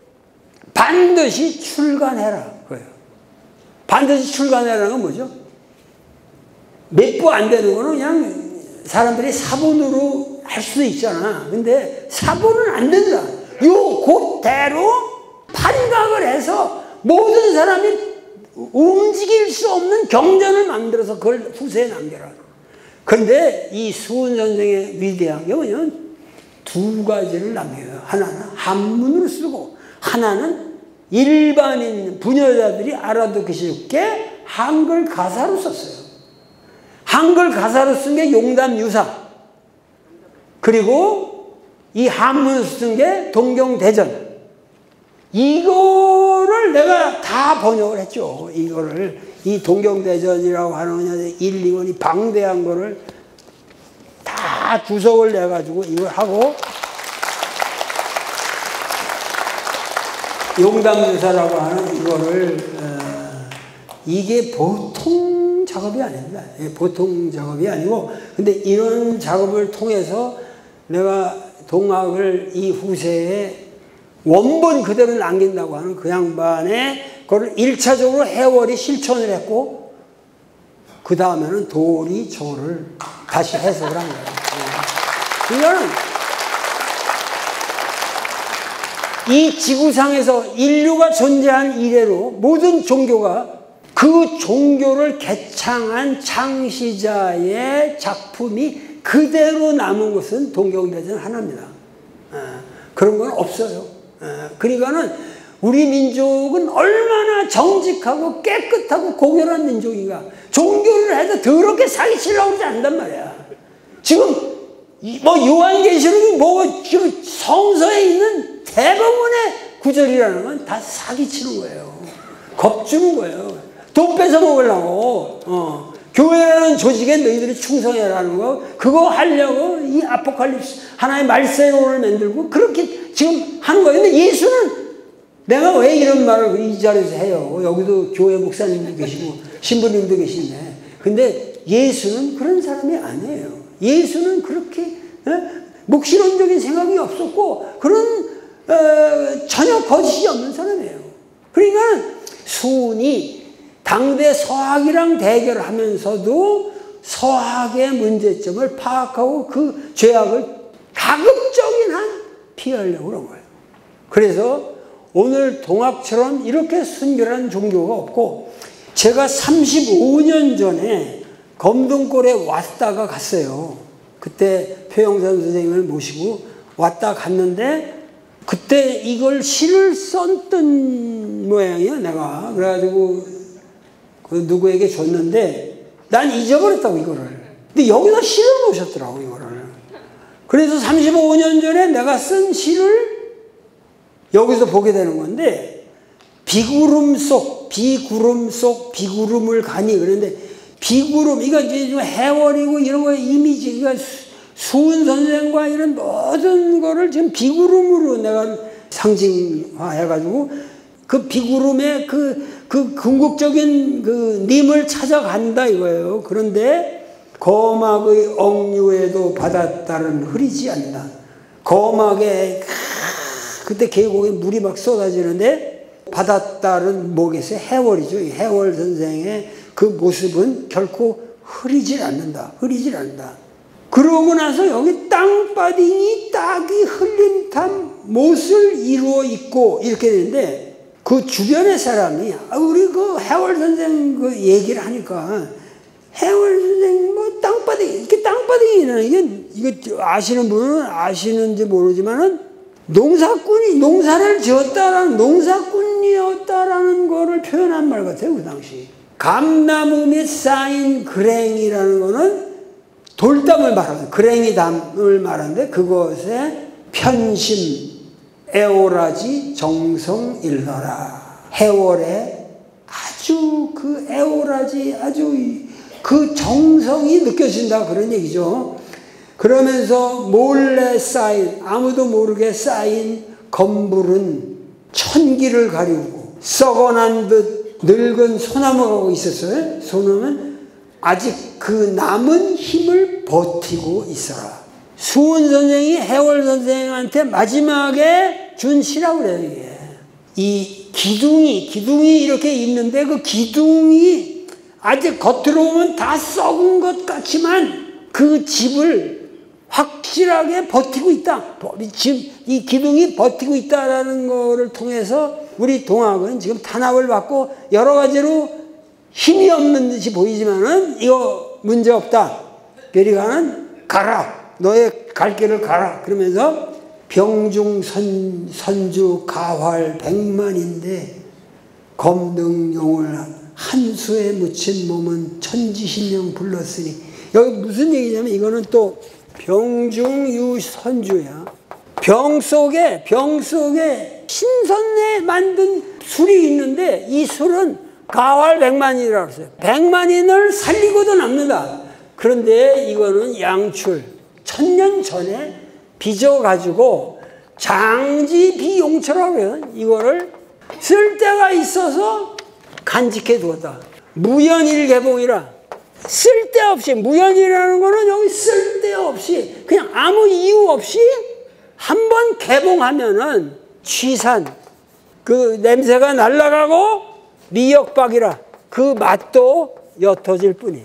반드시 출간해라. 그거예요. 반드시 출간해라는 건 뭐죠? 몇 부 안 되는 거는 그냥 사람들이 사본으로 할 수도 있잖아. 근데 사본은 안 된다. 요 그대로 판각을 해서 모든 사람이 움직일 수 없는 경전을 만들어서 그걸 후세에 남겨라. 그런데 이 수은 선생의 위대한 게 뭐냐면 두 가지를 남겨요. 하나는 한문으로 쓰고 하나는 일반인 부녀자들이 알아듣기 쉽게 한글 가사로 썼어요. 한글 가사로 쓴 게 용담유사. 그리고 이 한문으로 쓴 게 동경대전. 이거를 내가 다 번역을 했죠. 이거를 이 동경대전이라고 하는 일, 이 권이 방대한 거를 다 주석을 내가지고 이걸 하고 용담유사라고 하는 이거를 어, 이게 보통 작업이 아닙니다. 보통 작업이 아니고 근데 이런 작업을 통해서 내가 동학을 이 후세에 원본 그대로 남긴다고 하는 그 양반의 그걸 일 차적으로 해월이 실천을 했고 그 다음에는 돌이 저를 다시 해석을 한 거예요. 이거는 이 지구상에서 인류가 존재한 이래로 모든 종교가 그 종교를 개창한 창시자의 작품이 그대로 남은 것은 동경대전 하나입니다. 그런 건 없어요. 그러니까는 우리 민족은 얼마나 정직하고 깨끗하고 고결한 민족인가. 종교를 해도 더럽게 사기치려고 그러지 않단 말이야. 지금 뭐 요한계시록이 뭐 지금 성서에 있는 대부분의 구절이라는 건 다 사기치는 거예요. 겁주는 거예요. 돈 뺏어 먹으려고. 어. 교회라는 조직에 너희들이 충성해라는 거, 그거 하려고 이 아포칼립스 하나의 말세로를 만들고 그렇게 지금 하는 거예요. 근데 예수는 내가 왜 이런 말을 이 자리에서 해요? 여기도 교회 목사님도 계시고 신부님도 계신데. 근데 예수는 그런 사람이 아니에요. 예수는 그렇게 에? 목신론적인 생각이 없었고 그런 어, 전혀 거짓이 없는 사람이에요. 그러니까 수훈이 당대 서학이랑 대결을 하면서도 서학의 문제점을 파악하고 그 죄악을 가급적인 한 피하려고 그런 거예요. 그래서 오늘 동학처럼 이렇게 순결한 종교가 없고, 제가 삼십오 년 전에 검둥골에 왔다가 갔어요. 그때 표영산 선생님을 모시고 왔다 갔는데, 그때 이걸 시를 썼던 모양이야, 내가. 그래가지고 그 누구에게 줬는데 난 잊어버렸다고, 이거를. 근데 여기다 시를 놓으셨더라고, 이거를. 그래서 삼십오 년 전에 내가 쓴 시를 여기서 보게 되는 건데, 비구름 속, 비구름 속 비구름을 가니. 그런데 비구름, 이거 이제 해월이고 이런 거 이미지, 이거 수훈 선생과 이런 모든 거를 지금 비구름으로 내가 상징화해가지고 그 비구름의 그, 그 궁극적인 그 님을 찾아간다 이거예요. 그런데 거막의 억류에도 바다 따른 흐리지 않는다. 거막에 그때 계곡에 물이 막 쏟아지는데 바다 따른 뭐겠어요? 해월이죠. 해월 선생의 그 모습은 결코 흐리질 않는다. 흐리질 않는다. 그러고 나서 여기 땅바닥이 딱이 흘림탄 못을 이루어 있고 이렇게 되는데, 그 주변의 사람이 우리 그 해월 선생 그 얘기를 하니까, 해월 선생 뭐 땅바닥, 이렇게 땅바닥이라는 이게, 이거 아시는 분은 아시는지 모르지만은 농사꾼이 농사를 지었다라는, 농사꾼이었다라는 거를 표현한 말 같아요, 그 당시. 감나무 및 쌓인 그랭이라는 거는 돌담을 말하는, 그랭이 담을 말하는데, 그것에 편심, 애오라지, 정성 일러라. 해월에 아주 그 애오라지, 아주 그 정성이 느껴진다, 그런 얘기죠. 그러면서 몰래 쌓인, 아무도 모르게 쌓인 건물은 천기를 가리우고 썩어난 듯 늙은 소나무가 있었어요. 소나무는 아직 그 남은 힘을 버티고 있어라. 수훈 선생이 해월 선생한테 마지막에 준 시라고 그래요, 이게. 이 기둥이, 기둥이 이렇게 있는데, 그 기둥이 아직 겉으로 보면 다 썩은 것 같지만 그 집을 확실하게 버티고 있다. 이 기둥이 버티고 있다라는 거를 통해서 우리 동학은 지금 탄압을 받고 여러 가지로 힘이 없는 듯이 보이지만은 이거 문제 없다. 베리가는 가라. 너의 갈 길을 가라. 그러면서 병중 선, 선주 가활 백만인데 검등용을 한 수에 묻힌 몸은 천지신령 불렀으니. 여기 무슨 얘기냐면, 이거는 또 병중유 선주야. 병 속에, 병 속에 신선에 만든 술이 있는데, 이 술은 가활 백만인이라고 했어요. 백만인을 살리고도 남는다. 그런데 이거는 양출, 천년 전에 빚어가지고 장지 비용처라고 해요. 이거를 쓸 데가 있어서 간직해 두었다. 무연일 개봉이라, 쓸데없이, 무연이라는 거는 여기 쓸데없이 그냥 아무 이유 없이 한번 개봉하면은 취산, 그 냄새가 날아가고 미역박이라 그 맛도 옅어질 뿐이에요.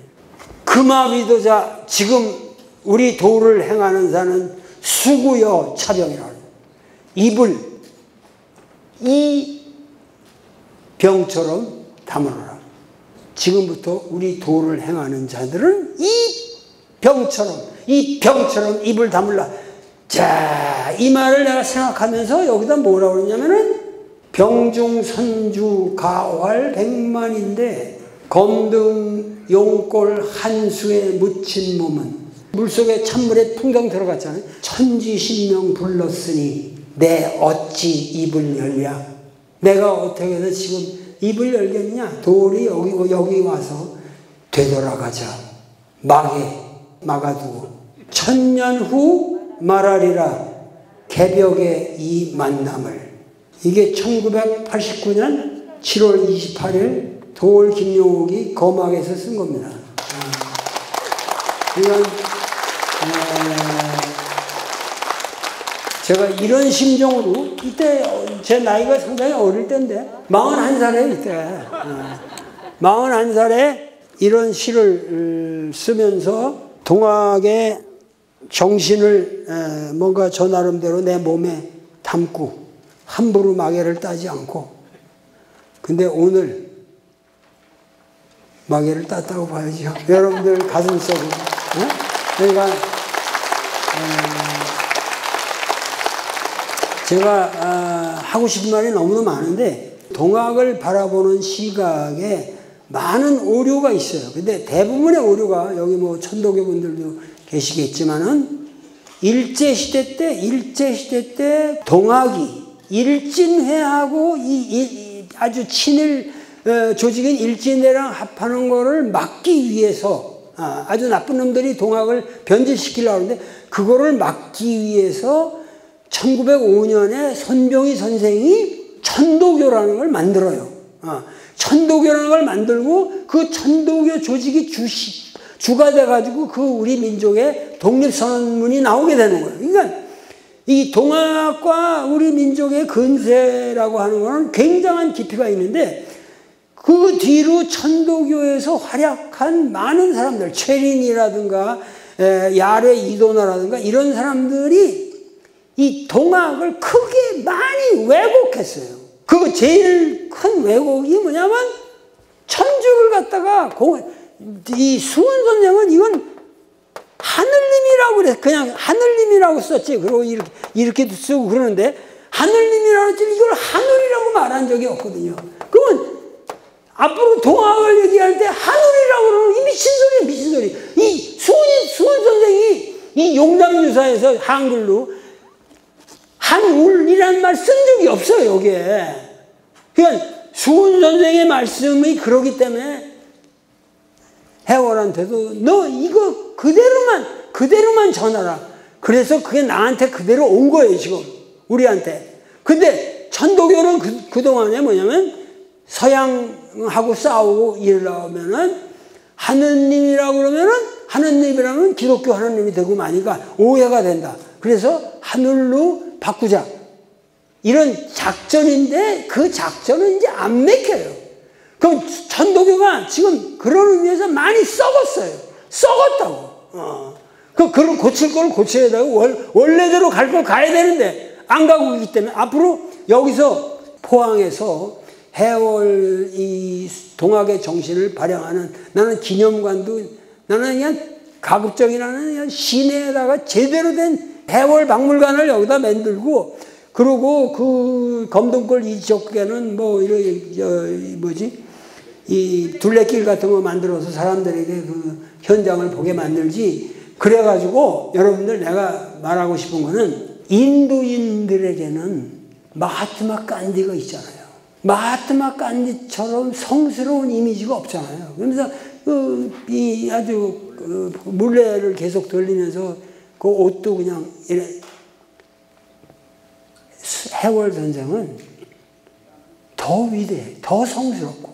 금화위도자, 지금 우리 도를 행하는 자는 수구여 차병이라고 해요. 입을 이 병처럼 다물어라. 지금부터 우리 도를 행하는 자들은 이 병처럼, 이 병처럼 입을 다물라. 자, 이 말을 내가 생각하면서 여기다 뭐라고 그러냐면은, 병중 선주 가활 백만인데 검등 용골 한 수에 묻힌 몸은, 물속에 찬물에 풍덩 들어갔잖아요. 천지신명 불렀으니 내 어찌 입을 열랴. 내가 어떻게 해서 지금 입을 열겠냐. 돌이 여기, 여기 와서 되돌아가자. 막에 막아두고 천년 후 말하리라 개벽의 이 만남을. 이게 천구백팔십구 년 칠월 이십팔일 도올 김용옥이 거막에서 쓴 겁니다. 이건 제가 이런 심정으로, 이때 제 나이가 상당히 어릴 때인데, 마흔한 살에 이때. 마흔한 살에 이런 시를 쓰면서 동학의 정신을 뭔가 저 나름대로 내 몸에 담고 함부로 마개를 따지 않고, 근데 오늘 마개를 땄다고 봐야죠. 여러분들 가슴속에. 그러니까 제가 하고 싶은 말이 너무나 많은데 동학을 바라보는 시각에 많은 오류가 있어요. 근데 대부분의 오류가, 여기 뭐 천도교 분들도 계시겠지만은, 일제시대 때, 일제시대 때 동학이 일진회하고 이, 이, 이 아주 친일 어, 조직인 일진회랑 합하는 거를 막기 위해서, 아, 아주 나쁜 놈들이 동학을 변질시키려고 하는데, 그거를 막기 위해서 천구백오 년에 손병희 선생이 천도교라는 걸 만들어요. 어, 천도교라는 걸 만들고 그 천도교 조직이 주시, 주가 돼가지고 그 우리 민족의 독립선언문이 나오게 되는 거예요. 그러니까 이 동학과 우리 민족의 근세라고 하는 거는 굉장한 깊이가 있는데, 그 뒤로 천도교에서 활약한 많은 사람들, 최린이라든가 야뢰 이도나라든가 이런 사람들이 이 동학을 크게 많이 왜곡했어요. 그 제일 큰 왜곡이 뭐냐면, 천주를 갖다가 고, 이 수은 선생은 이건 하늘님이라고 그래. 그냥 하늘님이라고 썼지. 그리고 이렇게, 이렇게도 쓰고 그러는데, 하늘님이라고 했지 이걸 하늘이라고 말한 적이 없거든요. 그러면 앞으로 동학을 얘기할 때 하늘이라고 그러면 이 미친 소리야, 미친 소리. 이 수은, 수은 선생이 이 용담유사에서 한글로 한울이라는 말 쓴 적이 없어요, 여기에. 그러니까 수은 선생의 말씀이 그러기 때문에 해월한테도 너 이거 그대로만, 그대로만 전하라. 그래서 그게 나한테 그대로 온 거예요, 지금. 우리한테. 근데 천도교는 그, 그동안에 뭐냐면, 서양하고 싸우고 이러려면은 하느님이라고 그러면은, 하느님이라면 기독교 하느님이 되고 마니까 오해가 된다. 그래서 하늘로 바꾸자. 이런 작전인데 그 작전은 이제 안 맥혀요. 그럼 천도교가 지금 그런 의미에서 많이 썩었어요. 썩었다고. 어. 그, 그걸 고칠 걸 고쳐야 되고, 월, 원래대로 갈 걸 가야 되는데 안 가고 있기 때문에 앞으로 여기서 포항에서 해월 이 동학의 정신을 발扬하는, 나는 기념관도, 나는 그냥 가급적이라는 그냥 시내에다가 제대로 된 해월 박물관을 여기다 만들고, 그리고 그 검동골 이 지역에는 뭐 이런 저 뭐지 이 둘레길 같은 거 만들어서 사람들에게 그 현장을 보게 만들지. 그래가지고 여러분들, 내가 말하고 싶은 거는, 인도인들에게는 마하트마 간디가 있잖아요. 마하트마 간디처럼 성스러운 이미지가 없잖아요. 그러면서 그 이 아주 그 물레를 계속 돌리면서 그 옷도 그냥 이래. 해월 선생은 더 위대해, 더 성스럽고.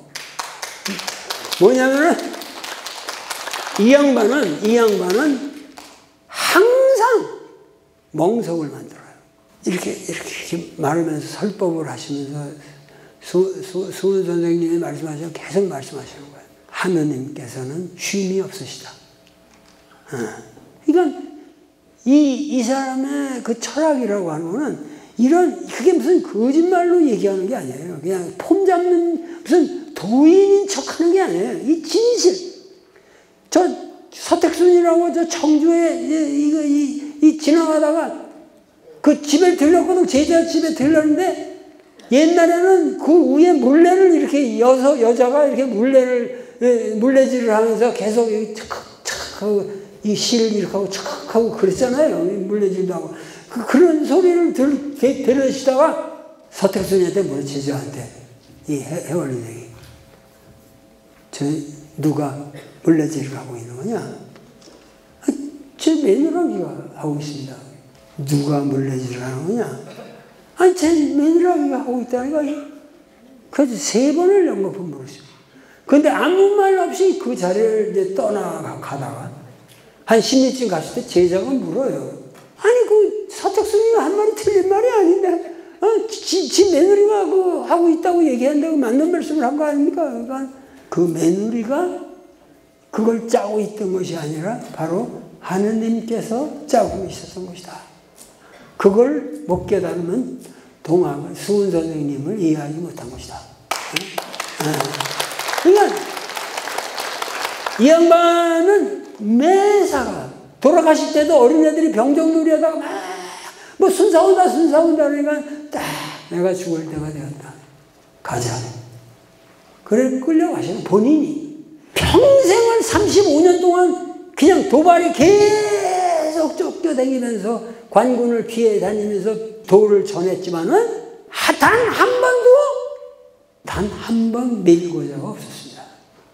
뭐냐면은 이 양반은 이 양반은 항상 멍석을 만들어요. 이렇게 이렇게 말하면서 설법을 하시면서 수, 수, 수은 선생님이 말씀하시면 계속 말씀하시는 거예요. 하느님께서는 쉼이 없으시다. 어. 그러니까 이, 이 사람의 그 철학이라고 하는 거는, 이런, 그게 무슨 거짓말로 얘기하는 게 아니에요. 그냥 폼 잡는 무슨 도인인 척 하는 게 아니에요. 이 진실. 저 서택순이라고 저 청주에 이거 이, 이 지나가다가 그 집에 들렀거든. 제자 집에 들렀는데, 옛날에는 그 위에 물레를 이렇게 여서 여자가 이렇게 물레를 물레질을 하면서 계속 착착 하고 이 실을 이렇게 하고 착 하고 그랬잖아요. 물레질도 하고. 그, 그런 소리를 들, 들으시다가 서택순이한테 물어치죠, 저한테. 이 해월선생이. 저, 누가 물레질을 하고 있는 거냐? 아, 제 며느라기가 하고 있습니다. 누가 물레질을 하는 거냐? 아니, 제 며느라기가 하고 있다니까. 그래서 세 번을 연거푸 물었어요. 근데 아무 말 없이 그 자리를 이제 떠나가다가 한 십 리쯤 갔을 때 제자가 물어요. 아니, 그 서택순이 한 말이 틀린 말이 아닌데, 어, 지, 지 며느리가 그 하고 있다고 얘기한다고 맞는 말씀을 한 거 아닙니까? 그러니까 그 며느리가 그걸 짜고 있던 것이 아니라 바로 하느님께서 짜고 있었던 것이다. 그걸 못 깨달으면 동학을, 수은 선생님을 이해하지 못한 것이다. 그러니까 이 양반은 매사가 돌아가실 때도 어린애들이 병정놀이 하다가 막 뭐 순사 온다 순사 온다 그러니까 딱 내가 죽을 때가 되었다. 가자. 그래 끌려가시는 본인이 평생을 삼십오 년 동안 그냥 도발이 계속 쫓겨다니면서 관군을 피해 다니면서 도를 전했지만은 단 한 번도 단 한 번 밀고자가 없었습니다.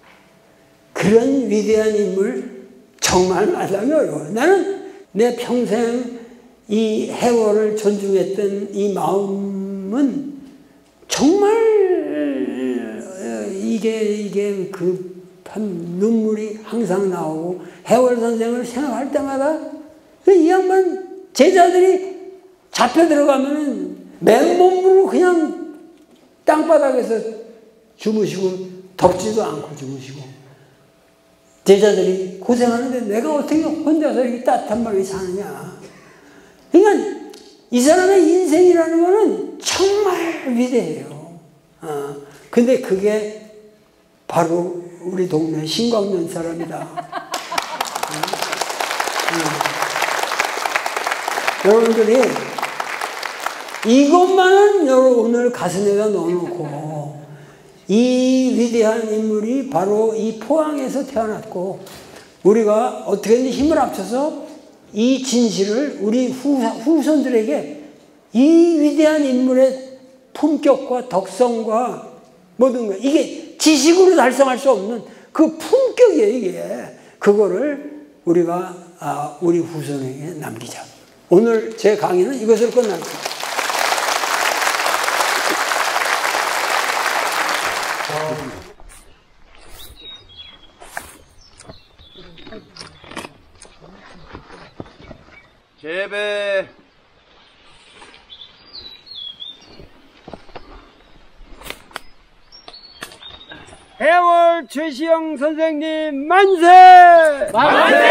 그런 위대한 인물 정말 만나기 어려워요. 나는 내 평생 이 해월을 존중했던 이 마음은 정말 이게 이게 그 참 눈물이 항상 나오고 해월 선생을 생각할 때마다 이 양반 제자들이 잡혀 들어가면은 맨몸으로 그냥 땅바닥에서 주무시고 덥지도 않고 주무시고 제자들이 고생하는데 내가 어떻게 혼자서 이렇게 따뜻한 방에 사느냐. 그러니까 이 사람의 인생이라는 거는 정말 위대해요. 어, 근데 그게 바로 우리 동네 신광면 사람이다. 어, 어. 여러분들이 이것만은 오늘 가슴에다 넣어놓고 이 위대한 인물이 바로 이 포항에서 태어났고 우리가 어떻게든 힘을 합쳐서 이 진실을 우리 후, 후손들에게 이 위대한 인물의 품격과 덕성과 모든 것 이게 지식으로 달성할 수 없는 그 품격이에요. 이게 그거를 우리가 아, 우리 후손에게 남기자. 오늘 제 강의는 이것으로 끝납니다. 재배. 해월 최시영 선생님 만세! 만세!